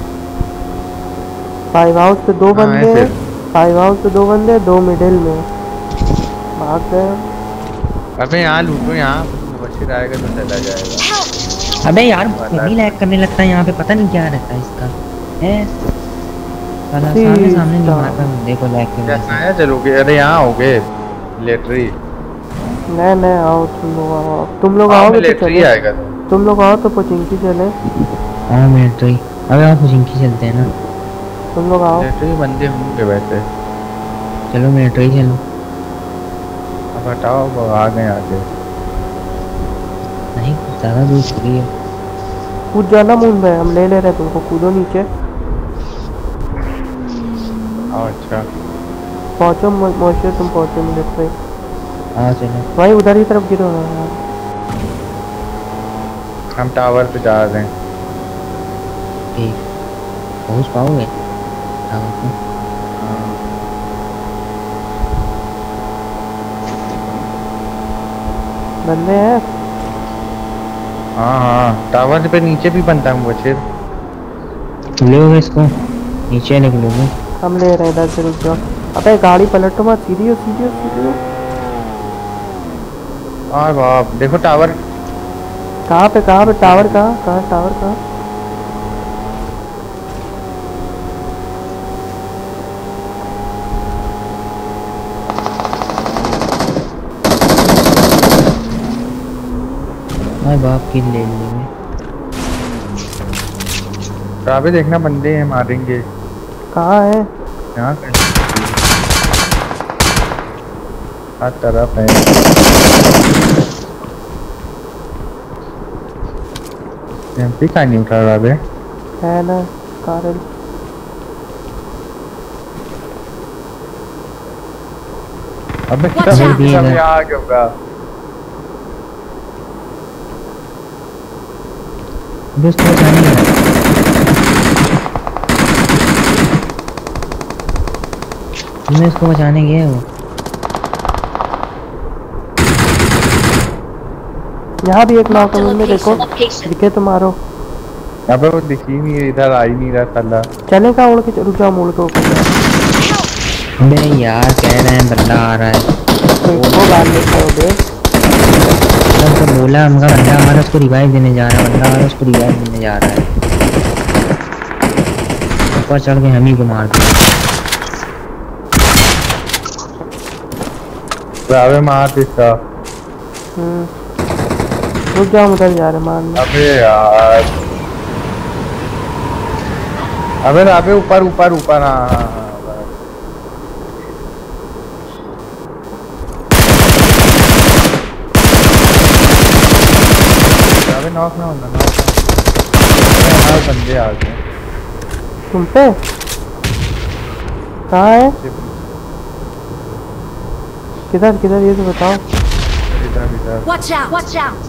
5 हाउस पे 2 हाँ, बंदे है हैं। फिर। 5 हाउस पे 2 बंदे 2 मिडिल में भाग गए। अबे यहाँ लूटो, यहाँ बशीर आएगा तो चला जाएगा। Help! अबे यार नहीं लैग करने लगता है यहाँ पे। पता नहीं क्या रहता है इसका है। साला सामने नहीं मार रहा। देखो लैग के वजह से। आया चलोगे? अरे यहाँ हो गए मिलिट्री। नहीं आओ तुम लोग आओगे तो मिलिट्री चले। आएगा तो। तुम लोग आओ तो पोचिंकी चले। हाँ मिलिट्री। अबे आप जिंकी चलते हैं ना। तुम लोग आओ। मिलिट्री बंदे होंगे वैसे। चलो मिलिट्री चलो। अब हटाओ वो आ गए आगे। नहीं कुछ ज़्यादा दूर चली है। कूद जाना मून भाई, हम ले रहे तुमको, कूदो नीचे। अच्छा पहुंचो मोशे, तुम पहुंचो मिनट भाई। हाँ चलो भाई उधर ही तरफ गिरो यार। हम टावर पे जा रहे हैं। ठीक पहुँच पाओगे टावर पे? बंदे हैं। हाँ हाँ टावर पे नीचे भी बनता है मुझे। लोगे इसको नीचे निकलोगे? हम ले रहे हैं, इधर से रुक जाओ। अबे गाड़ी पलटो मत, सीधी हो सीधी हो सीधी हो। हाँ बाप देखो टावर कहाँ पे टावर कहाँ टावर कहाँ? माय बाप की ले ली। टावर देखना, बंदे हैं मारेंगे। कहाँ है? यहाँ पे हर तरफ है। एमपी का नहीं उठा रहा बे। है ना कारण। अबे Watch सब out! यहाँ क्यों का? दोस्त बचाने गया। मैं इसको बचाने गया वो। यहाँ भी एक नॉक Marked a में देखो, location. दिखे तो मारो। यहाँ पे वो दिख ही नहीं है, इधर आ ही नहीं रहा साला। चले का उड़ के, रुक जाओ मोड़ के ऊपर जाओ। अबे यार कह रहे हैं बंदा आ रहा है। वो गाल लेते हो बे। तब तो बोला हमका बंदा हमारा उसको रिवाइव देने जा रहा है, बंदा हमारा उसको रिवाइव देने जा रहा है। ऊपर चढ़ के हम ही को मार दिया। रावे मार इसका। रुक जाओ, उधर जा रहे मारने। अबे यार, अबे रावे ऊपर ऊपर ऊपर। हाँ हाँ हाँ रावे नॉक ना होना, नॉक ना। बंदे आ गए तुम पे कहाँ है? किधर किधर ये तो बताओ। इधर इधर। Watch out! Watch out!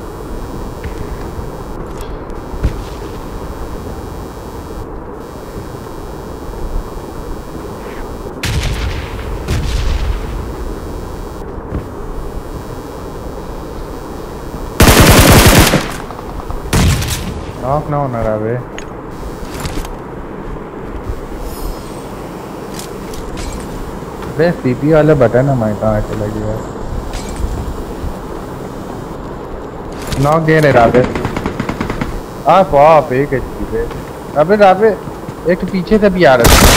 Knock ना होना रावे। अबे सीपी वाला बटन हमारे कहाँ चला गया? नॉक दे रहे रावे। आप बाप एक एचपी पे। अबे रावे एक पीछे से भी आ रहा था।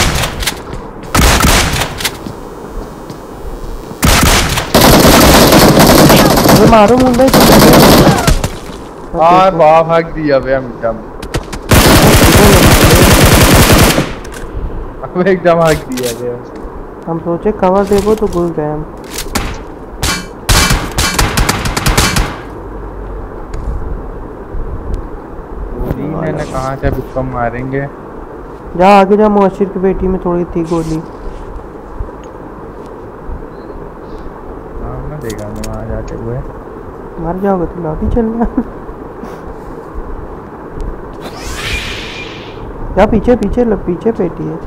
अरे मारो मुंडे। हाँ बाप हक दिया बे हम एकदम। अब एकदम हक दिया बे। हम सोचे कवर देखो तो घुस गए हम। गोली है ना, कहाँ से अब इसको मारेंगे? जा आगे जा, मुअश्शिर की बेटी में थोड़ी थी गोली। हाँ ना देखा मैं वहाँ जाते हुए। मर जाओगे तो लॉबी चलना। जा पीछे पीछे पीछे पेटी है।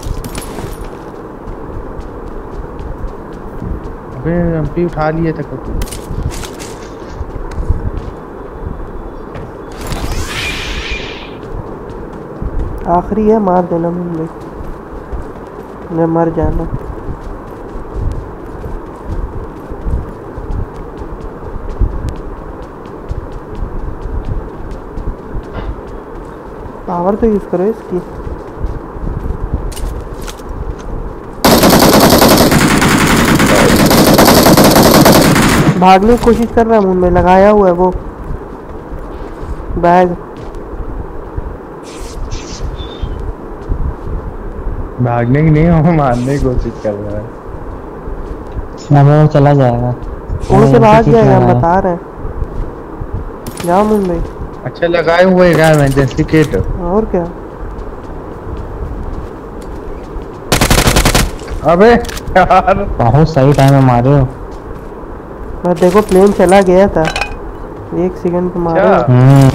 अबे एमपी उठा लिए थे कुछ। आखिरी है, मार देना मुझे, मैं मर जाना। पावर तो यूज करो इसकी। भागने की कोशिश कर रहा है, मुंह में लगाया हुआ है वो बैग। भागने की नहीं, वो मारने की कोशिश कर रहा है। ना वो चला जाएगा। उड़ से भाग जाएगा, हम बता रहे हैं। जाओ मुंबई। अच्छा लगाए हुए हैं यार इमरजेंसी किट। और क्या। अबे यार बहुत सही टाइम में मारे हो। मैं देखो प्लेन चला गया था, 1 सेकंड पे मारे हो।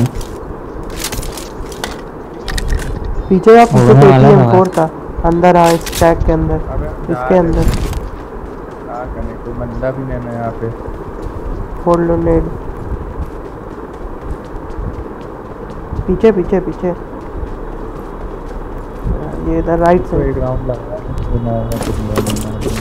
पीछे आप पीछे उड़ने वाला था। KTM 4 था अंदर, हाँ स्टैक के अंदर, अबे हम जा इसके रहे अंदर। थे, क्या करने, कोई बंदा भी नहीं है यहाँ पे। होल्ड नेड पीछे पीछे पीछे, ये इधर राइट तो साइड। एक राउंड लगा तो ना होगा कुछ नहीं।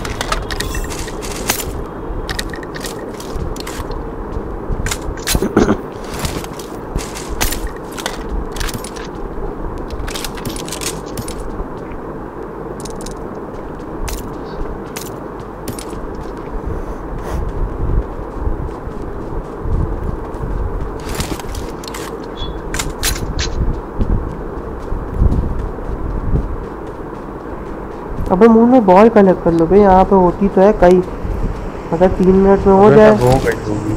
अबे मुंह में बॉल कलेक्ट कर लो भाई, यहाँ पे होती तो है कई, अगर 3 मिनट में हो जाए। वो गई होगी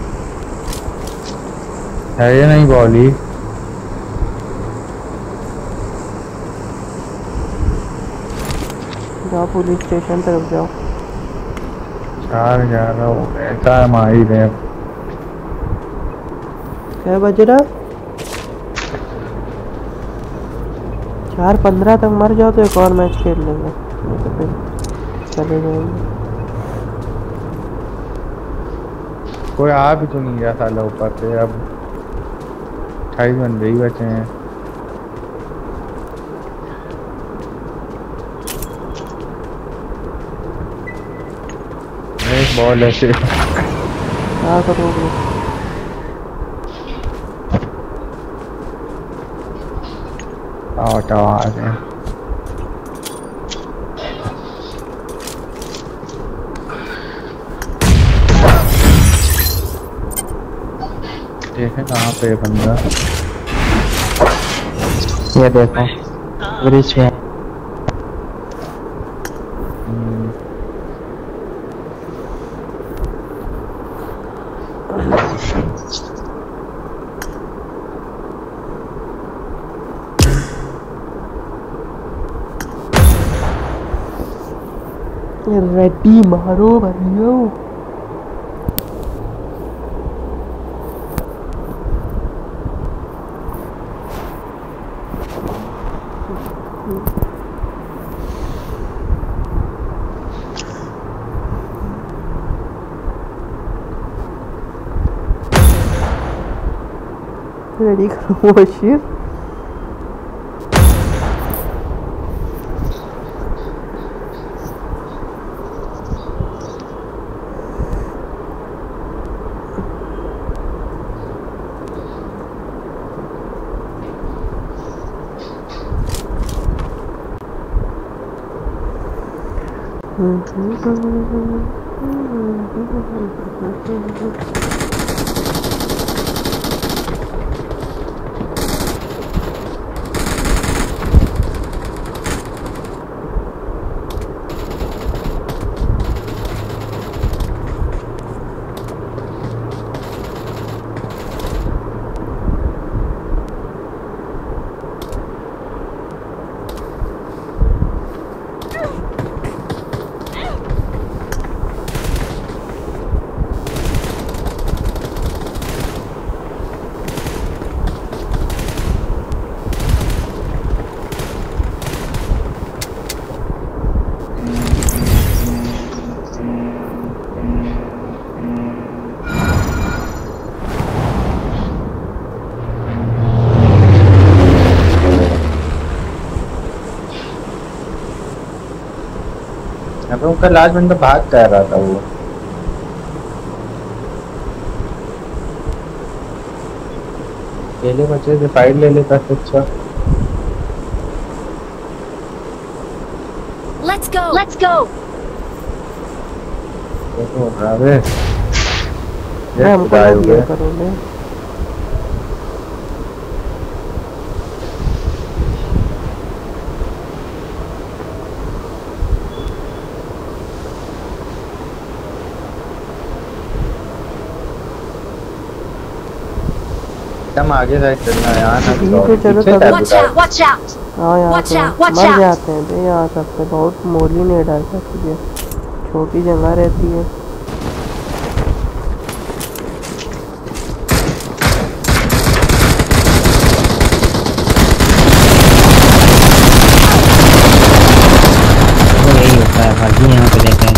है ये नहीं बॉली। जाओ पुलिस स्टेशन तरफ जाओ। 4:11 हो गए, 4 मार ही रहे। क्या बज रहा, 4:15 तक मर जाओ तो एक और मैच खेल लेंगे, नहीं तो फिर चले जाएंगे। कोई आ भी तो नहीं रहा साला ऊपर से। अब 28 बंदे ही बचे हैं। एक बॉल ऐसे क्या करोगे। आउट आ गए। देखे कहाँ पे है बंदा। ये देखो ब्रिज पे। रेडी मारो भैया। रेडी करो बशीर। यहाँ पे उनका लास्ट बंदा भाग कर रहा था वो। अकेले बचे थे, फाइट ले लेता तो अच्छा। Let's go. Let's go. देखो अबे मैं हमको खुदाई ना हो दिया गए। करोगे। एकदम आगे साइड चलना है यहाँ ठीक है चलो तब। Watch out! Watch out! हाँ यहाँ Watch पे out, watch मर out. जाते हैं बे यहाँ सबसे, बहुत मोली नहीं डाल सकती है, छोटी जगह रहती है। वो यही होता है भाजी यहाँ पे लेते हैं।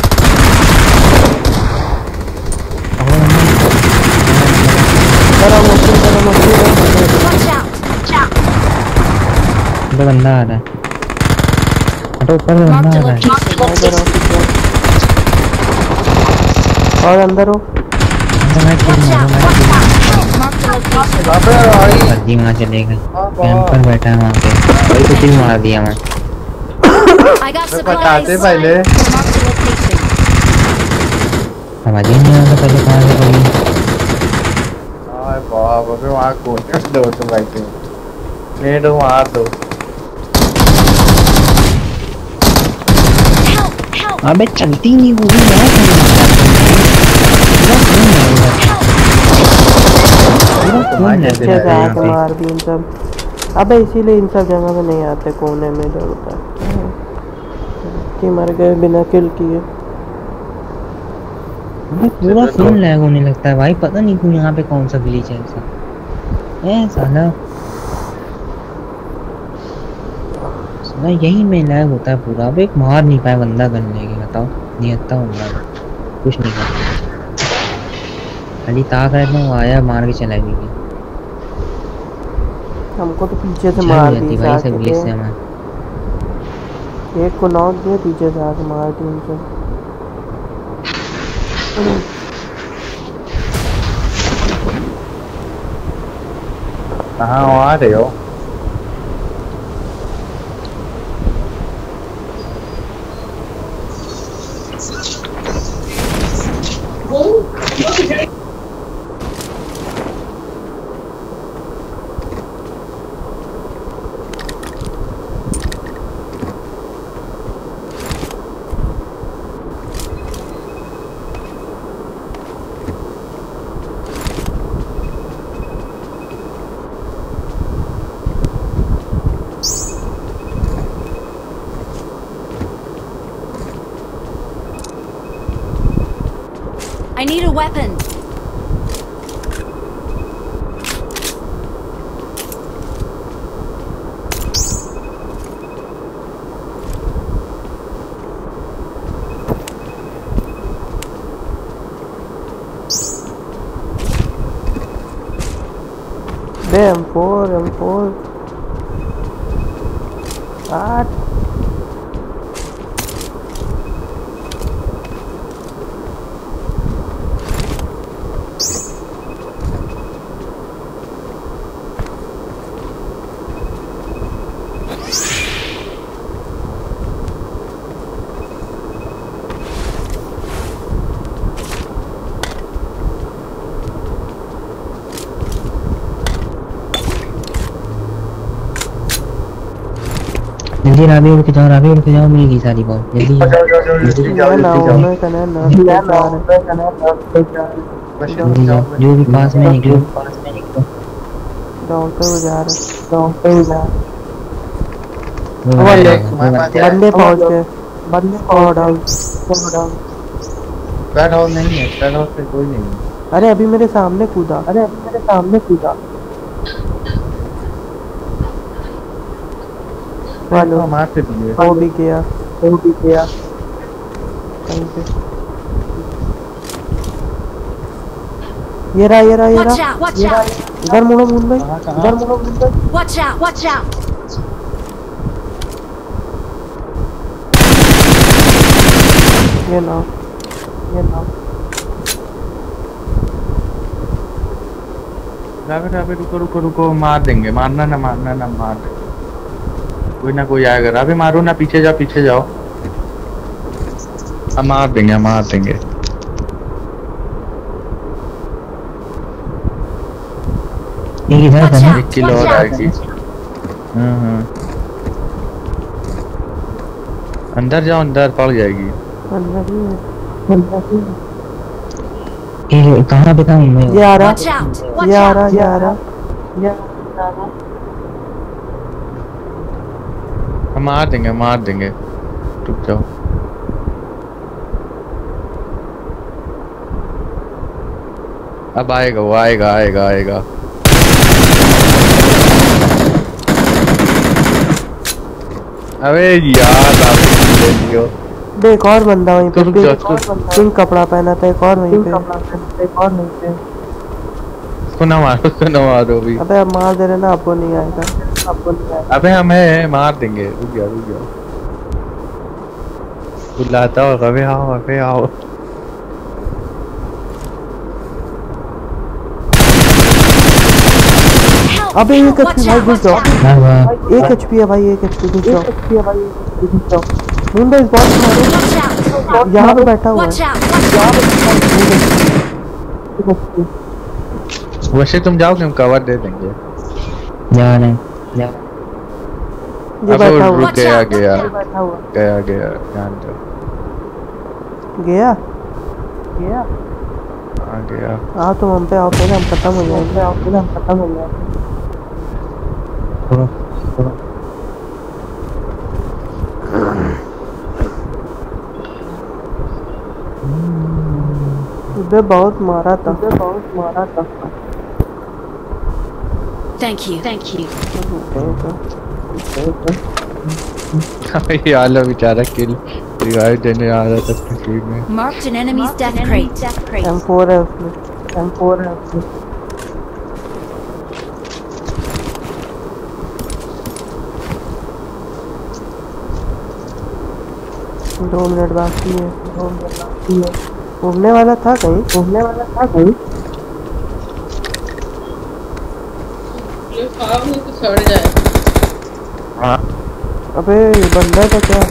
करो मुश्किल करो मुश्किल। Watch out! Watch out! तो बंदा आ रहा है, तो ऊपर में बंदा आ रहा है। और अंदर हो। अंदर मैं Watch out! Watch out! Mark the location. अबे भाई भाजी वहाँ चले गए, कैंपर बैठा है वहाँ पे, वही कुछ भी मार दिया मैं। I got बताते supplies. पहले Mark the location. समझ ही नहीं आता पहले कहाँ से पड़ी। अरे बाप अबे वहाँ कोने दो तो भाई के नेट मार दो। Help! Help! अबे चलती नहीं वो भी यार, अच्छे से आके मार दी इन सब। अबे इसीलिए इन सब जगह में नहीं आते, कोने में जो होता है कि मर गए बिना किल किए। पूरा फोन लैग होने लगता है भाई, पता नहीं क्यों यहाँ पे कौन सा ग्लिच है ऐसा। ए साला साला यही में लैग होता है पूरा। अब एक मार नहीं पाया बंदा गन लेके, बताओ नियत्ता होगा कुछ नहीं कर खाली ताक रहता हूँ, आया मार के चला भी गया। हमको तो पीछे से चल मार जाती दी भाई जाके सब ग्लिच से हमें। एक को नॉक दिया, पीछे से आके मार दी उनसे। कहाँ आ रहे हो? I need a weapon. M4 8 जल्दी राबी उड़ के जाओ, राबी उड़ के जाओ, मिल गई सारी बॉल जल्दी जाओ। जल्दी जाओ जो भी पास में निकलो। बंदे पहुंच गए, बंदे को डाउन। स्क्वाड हाउस नहीं है, स्क्वाड हाउस पे कोई नहीं है। अरे अभी मेरे सामने कूदा, वालो मारते दिए वो भी गया कहीं पे। ये रहा Watch out! Watch out! इधर मुड़ो मुंबई, इधर मुड़ो Mumbai. Watch out! Watch out! ये ना राबे रुको मार देंगे, मारना ना मार देंगे, कोई ना कोई आएगा। राबे मारो ना, पीछे जाओ हम मार देंगे। एक इधर था ना, 1 किलो और आएगी। अंदर जाओ, अंदर पड़ जाएगी। ये कहाँ पे था मैं? ये आ रहा, Watch out! ये आ Watch रहा, out! ये आ रहा, हम मार देंगे रुक जाओ। अब आएगा वो आएगा। अबे यार ले लियो। देख और बंदा वहीं पे, पिंक कपड़ा पहना था एक और वहीं पे। उसको ना मारो भी। अबे अब मार दे रहे ना, आपको नहीं आएगा। अबे हमें मार देंगे, रुक जाओ। बुलाता हो, अबे आओ। अबे एक HP भाई घुस जाओ। एक HP है भाई, एक HP घुस जाओ। मुंडा इस बॉस मारो, यहाँ पे बैठा हुआ है। वैसे तुम जाओगे, हम कवर दे देंगे। ये बैठा हुआ गया ध्यान दो। गया आ गया। हाँ तो हम पे आओ, पहले हम खत्म हो जाएंगे। तुझे बहुत मारा था। Thank you. ये आलो बेचारा किल रिवाइव देने आ रहा था स्पीड में। Marked an enemy's death crate. M4 है उसमें। 2 मिनट बाकी है। घूमने वाला था कहीं। तो सड़ जाए। हाँ अबे ये बंदा था क्या?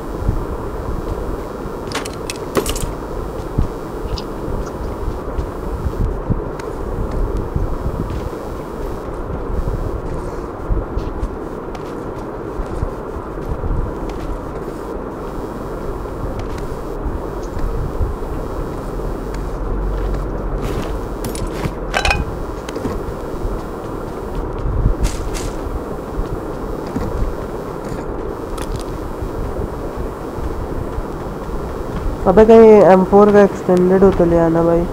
अबे कहीं M4 का एक्सटेंडेड हो तो ले आना भाई।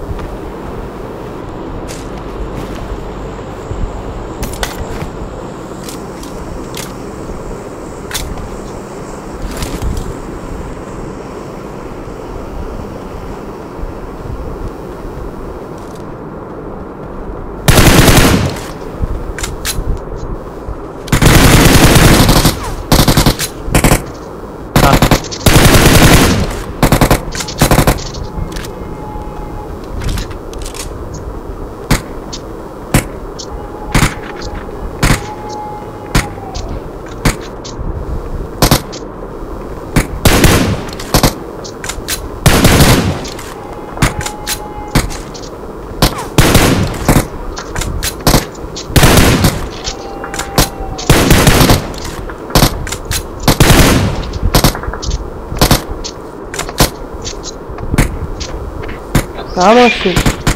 कहाँ बस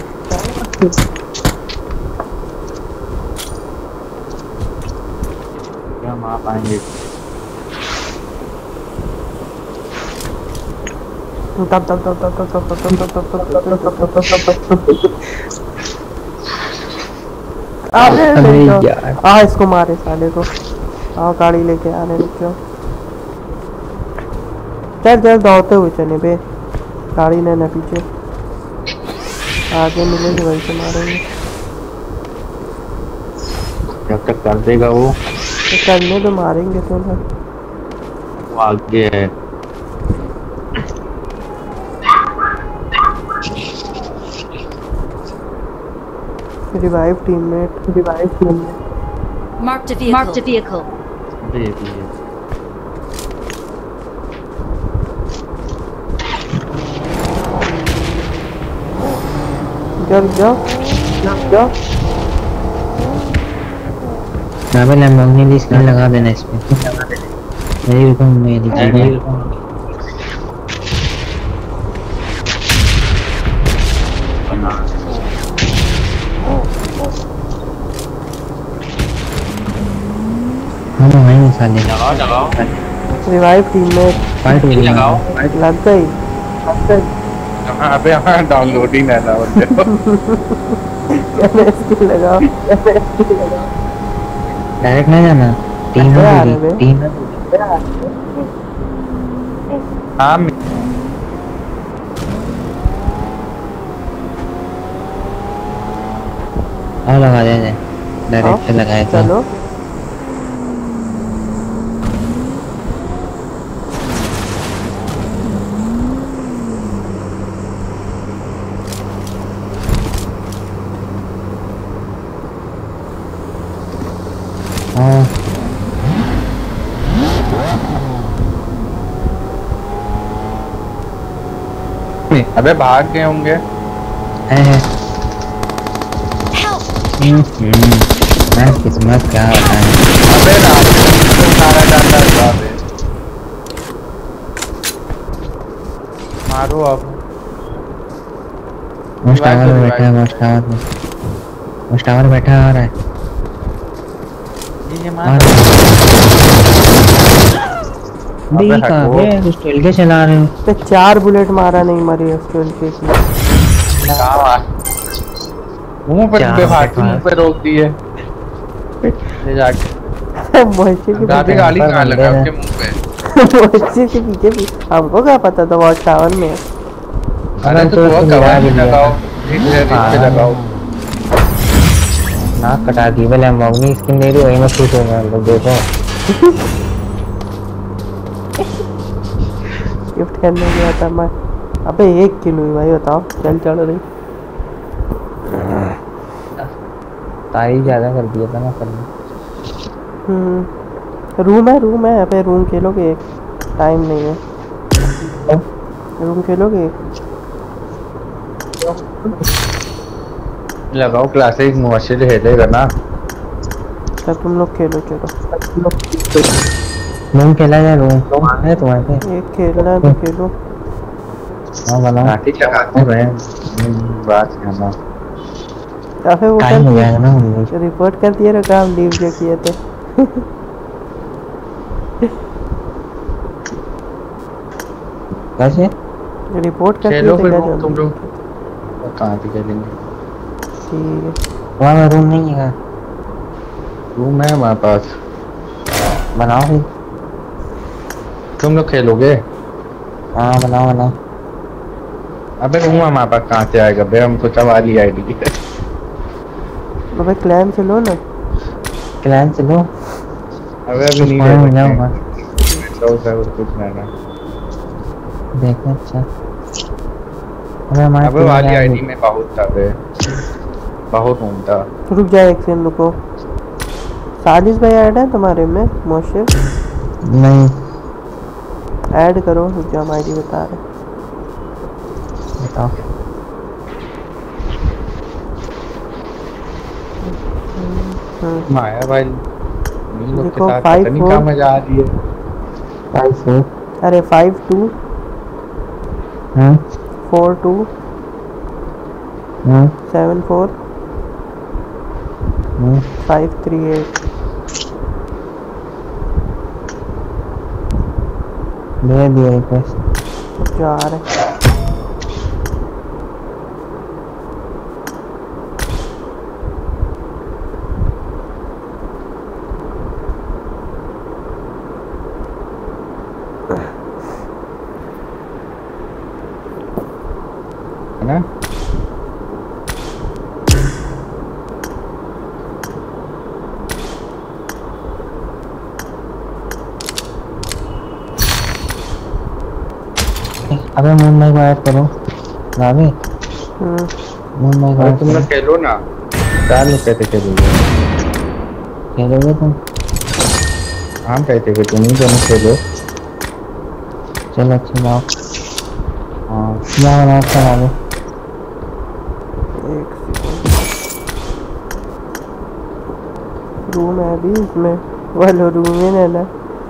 हम आ पाएंगे। इसको मारे साले को। आओ गाड़ी लेके आने रुको। चल दौड़ते हुए चले बे, गाड़ी ने ना पीछे आगे मिलेगी वहीं से मारेंगे। जब तक कर देगा वो तो करने तो मारेंगे तो ना। वो आगे है। Revive teammate. Marked a vehicle. जाओ। मैं लैम्बोर्गिनी स्किन लगा देना इस पे। मेरी रुको मेरी हम वहीं साले लगाओ रिवाइव टीम में फाइट हो रही लगाओ। है। लग गई। कहाँ अबे यहाँ डाउनलोडिंग है ना बंदे को। स्किल लगाओ। डायरेक्ट नहीं जाना, टीम क्या है आ रहा पूरी, है टीम है। हाँ और लगा दे डायरेक्ट लगाए तो चलो हाँ अबे भाग गए होंगे। है। Help! मैं किस्मत क्या बताएं। अबे रात को सारा डाटा था अबे। मारो अब। मोस्ट टावर में बैठा है, मोस्ट टावर में, मोस्ट टावर बैठा आ रहा है। ये आ मार। रहा है। अबे बे कहाँ हटो। गए? कुछ टोल के चला रहे हो। पे 4 बुलेट मारा नहीं मरी स्टोल के की। मुंह पे क्या बेफाकी बेकार। मुंह पे रोक दिए ले जाके। मोहिशी के गाड़ी पीछे गाली कहाँ लगा बंदे उसके मुंह पे। मोहिशी के पीछे भी हमको क्या पता था वॉच टावर में है। अरे तो वो कवर भी लगाओ। इस पे लगाओ। नाक कटा दी बोले मम्मी स्किन दे रही वही मैं खुश होऊंगा लोग देखो। गिफ्ट करने गया था मैं। अबे 1 किलो हुई भाई बताओ चल चढ़ रही। तारीफ ज्यादा कर दिया था ना कल। रूम है अबे रूम खेलोगे टाइम नहीं है। रूम खेलोगे लगाओ क्लासिक मुआशिर हेलेगा ना। तब तुम लोग खेलो चलो। रूम खेला जाए, रूम है तुम्हारे पे? एक खेलना है तो खेलो। हाँ बनाओ। लाठी लगाते रहे बात करना। या फिर वो टाइम हो जाएगा ना हम लोग। रिपोर्ट कर दिया ना काम लीव जो किए थे। कैसे? रिपोर्ट कर खेलो दिए थे फिर क्या तुम जल्दी? लोग कहाँ पे खेलेंगे। ठीक है वहाँ में रूम नहीं है, रूम है हमारे पास। बनाओ फिर। तुम लोग खेलोगे। हाँ बनाओ बनाओ। अबे रूम हमारे पास कहाँ से आएगा बे। हमको सवाल आईडी है। अबे क्लैम चलो ना। क्लैन चलो। अबे अभी नहीं में ले जाऊंगा सकते कुछ रहना। देखना। अच्छा अबे हमारे अबे team वाली में आईडी में बहुत था बे। बहुत रूम था। रुक जाए एक सेकंड रुको। साजिश भाई ऐड है तुम्हारे में मोशे? नहीं ऐड करो रुक जाओ आईडी बता रहे। बताओ। माया भाई इन लोग के देखो, साथ 5, पता नहीं 4 क्या मजा आ रही है। 5 अरे 5-2 हाँ 4-2 हाँ 7-4 हाँ 5-3-8। दे दिया रिक्वेस्ट। जा रहे है ना। अबे मून भाई को ऐड करो। रावी हम्म, मून भाई को अरे ऐड तुम लोग करो। खेलो ना। 4 लोग कहते खेलोगे। खेलोगे तुम? हम कहते कि तुम ही दोनों खेलो। चलो अच्छा जाओ। हाँ जाओ ना अच्छा रावी। एक रूम है अभी इसमें वालो रूम में रहना।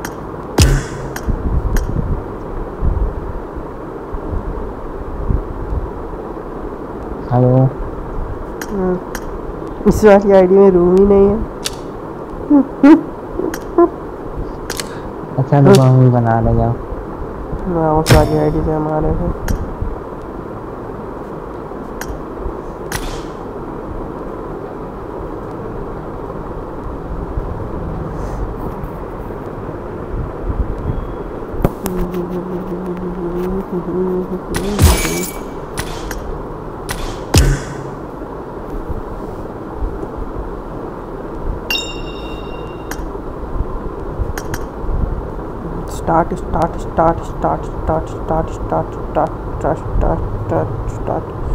हेलो इस वाली आईडी में रूम ही नहीं है। चलो बाहुबली बना ले जाओ। मैं उस वाली आईडी से हमारे थे। Start.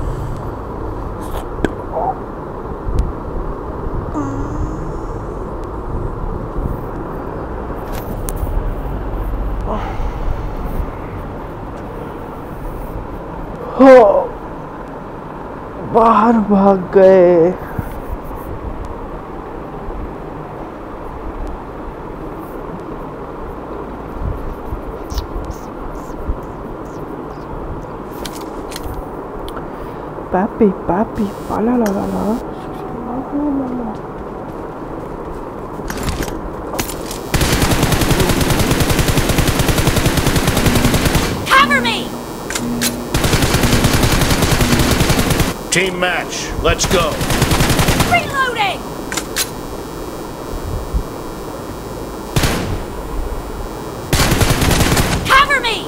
हो बाहर भाग गए। papi, la la la la. Cover me! Team match, let's go. Reloading! Cover me!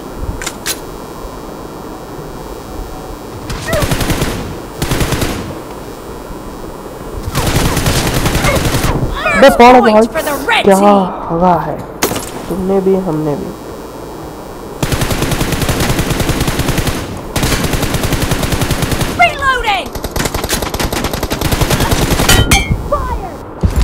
बस पौड़ा भाई Points for the red क्या team. हवा है, तुमने भी हमने भी। Reloading! Fire!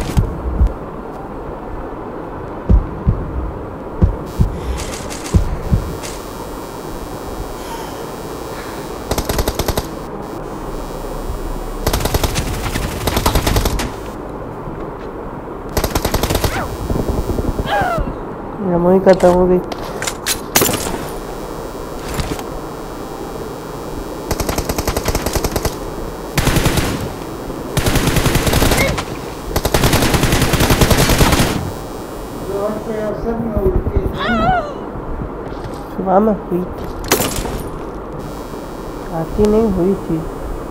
वही खत्म हो गई। सुबह में हुई थी, आती नहीं हुई थी।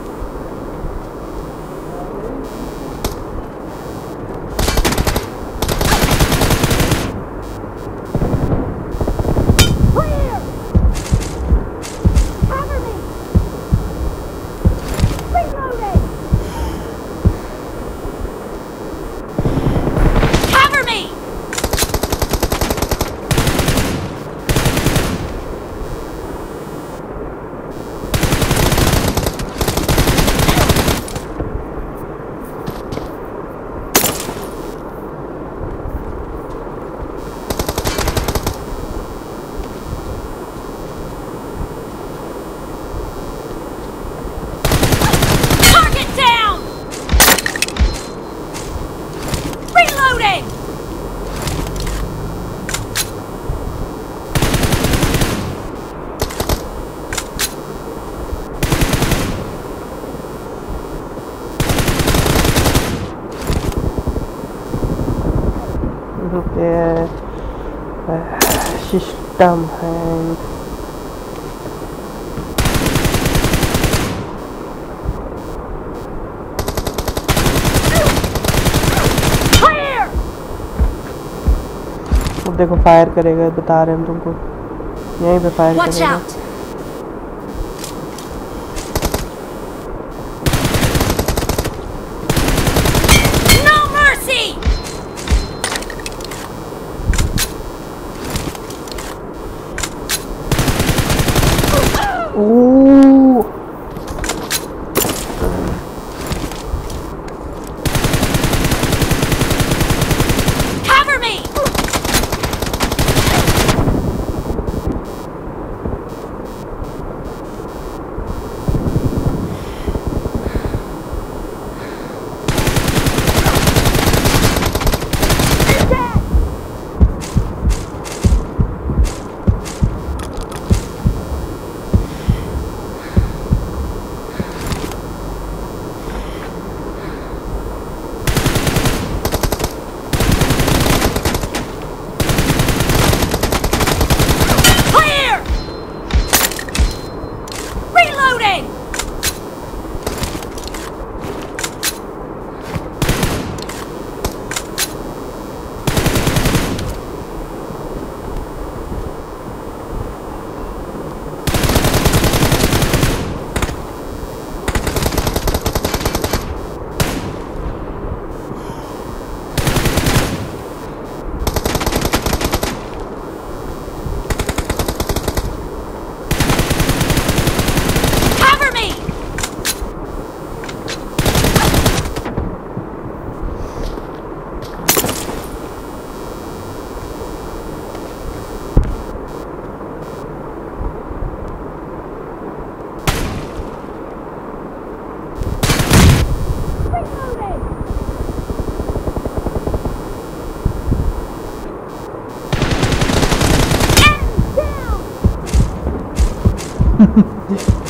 सिस्टम है देखो, फायर करेगा, बता रहे हैं हम तुमको, यहीं पे फायर करेगा।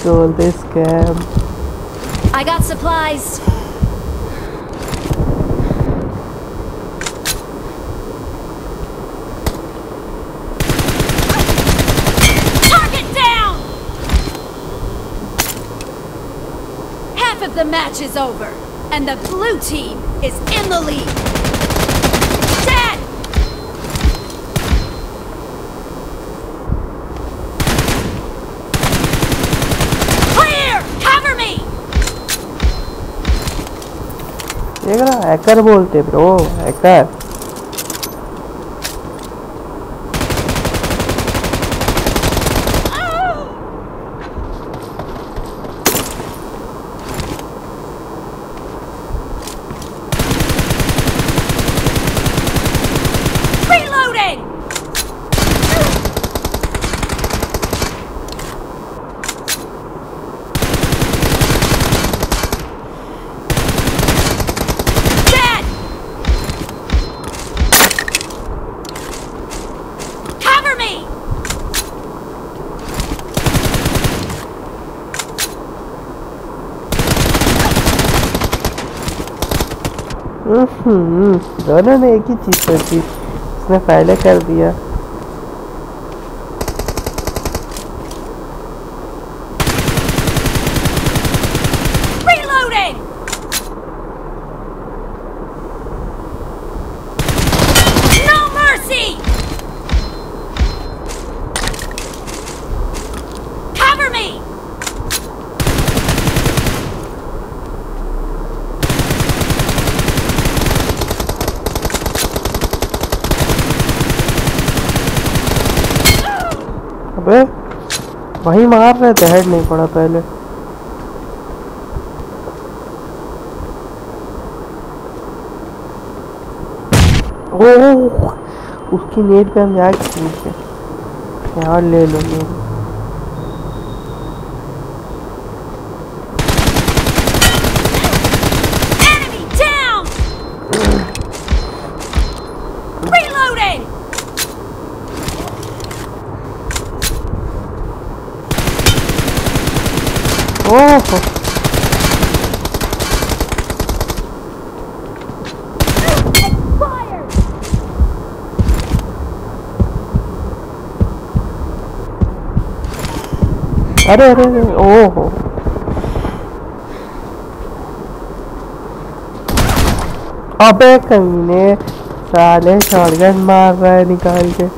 इसको बोलते scam. I got supplies. Target down. Half of the match is over, and the blue team is in the lead. Dead. Clear. Cover me. देख रहा हैकर बोलते bro, hacker. Reloading. Dead. Cover me. दोनों ने एक ही चीज सोची, उसने पहले कर दिया। Reloading. No mercy. Cover me. अबे वही मार रहे थे, हेड नहीं पड़ा पहले। ओह, उसकी नेट पे हम जाके पूछे यार, ले लो नेट। Enemy down. Reloading. ओह Expired. अरे अरे अरे, ओह अबे कमीने, साले शॉटगन मार रहा है निकाल के।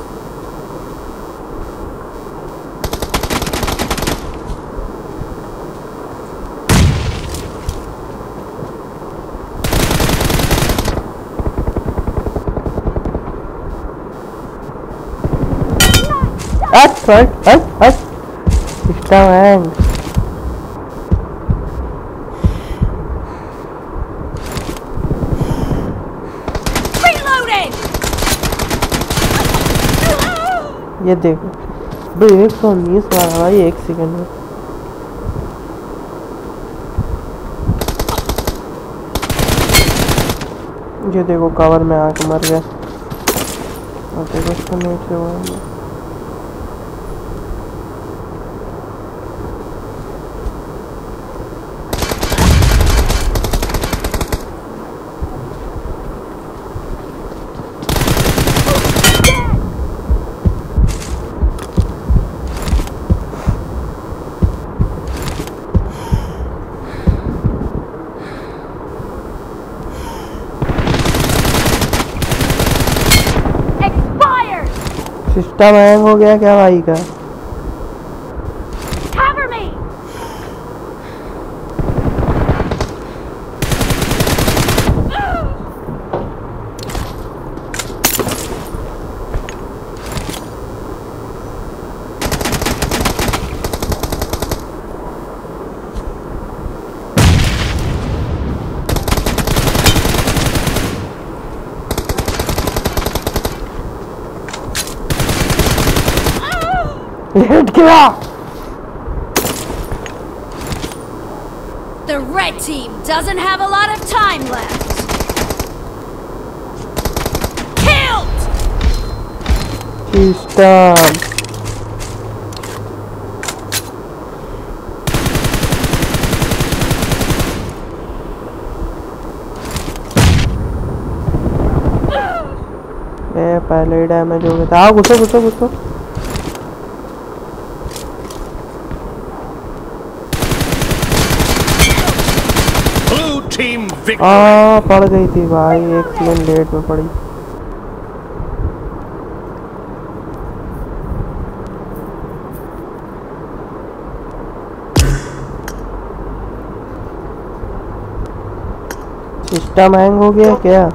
हट सिस्टम हैंग। Reloading. ये देखो भाई, 119 मारा भाई 1 सेकंड में। ये देखो कवर में आके मर गया। और देखो इसको नीचे हुआ। सिस्टम हैंग हो गया क्या भाई का? Cover me. लेट गया। The red team doesn't have a lot of time left. Killed. System अरे पहले ही डैमेज हो गया था। हाँ घुसो घुसो घुसो। Blue team victory. हाँ पड़ गई थी भाई, एक सेकंड लेट में पड़ी। सिस्टम हैंग हो गया क्या?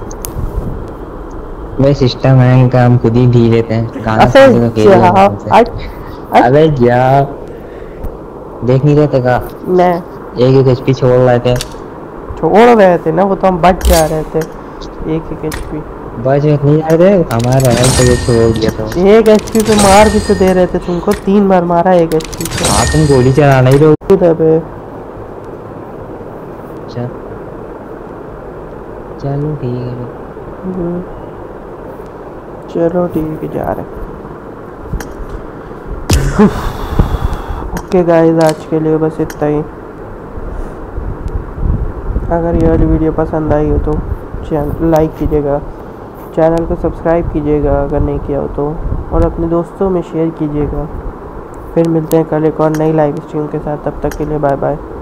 भाई सिस्टम हैंग का हम खुद ही भी लेते हैं गाना सुनते तो खेल लेते हैं। अबे जा देख नहीं रहे थे का मैं एक एचपी छोड़ रहे थे। छोड़ रहे थे ना, वो तो हम बच जा रहे थे। एक एचपी बच नहीं आ रहे हमारा है तो ये छोड़ दिया तो एक एचपी पे मार भी तो दे रहे थे तुमको, 3 बार मारा एक एचपी पे। हाँ तुम गोली चलाना ही रहो। दबे चलो ठीक है। चलो ठीक है, जा रहे। ओके गाइस, आज के लिए बस इतना ही। अगर ये वाली वीडियो पसंद आई हो तो लाइक कीजिएगा, चैनल को सब्सक्राइब कीजिएगा अगर नहीं किया हो तो, और अपने दोस्तों में शेयर कीजिएगा। फिर मिलते हैं कल एक और नई लाइव स्ट्रीम के साथ। तब तक के लिए बाय बाय।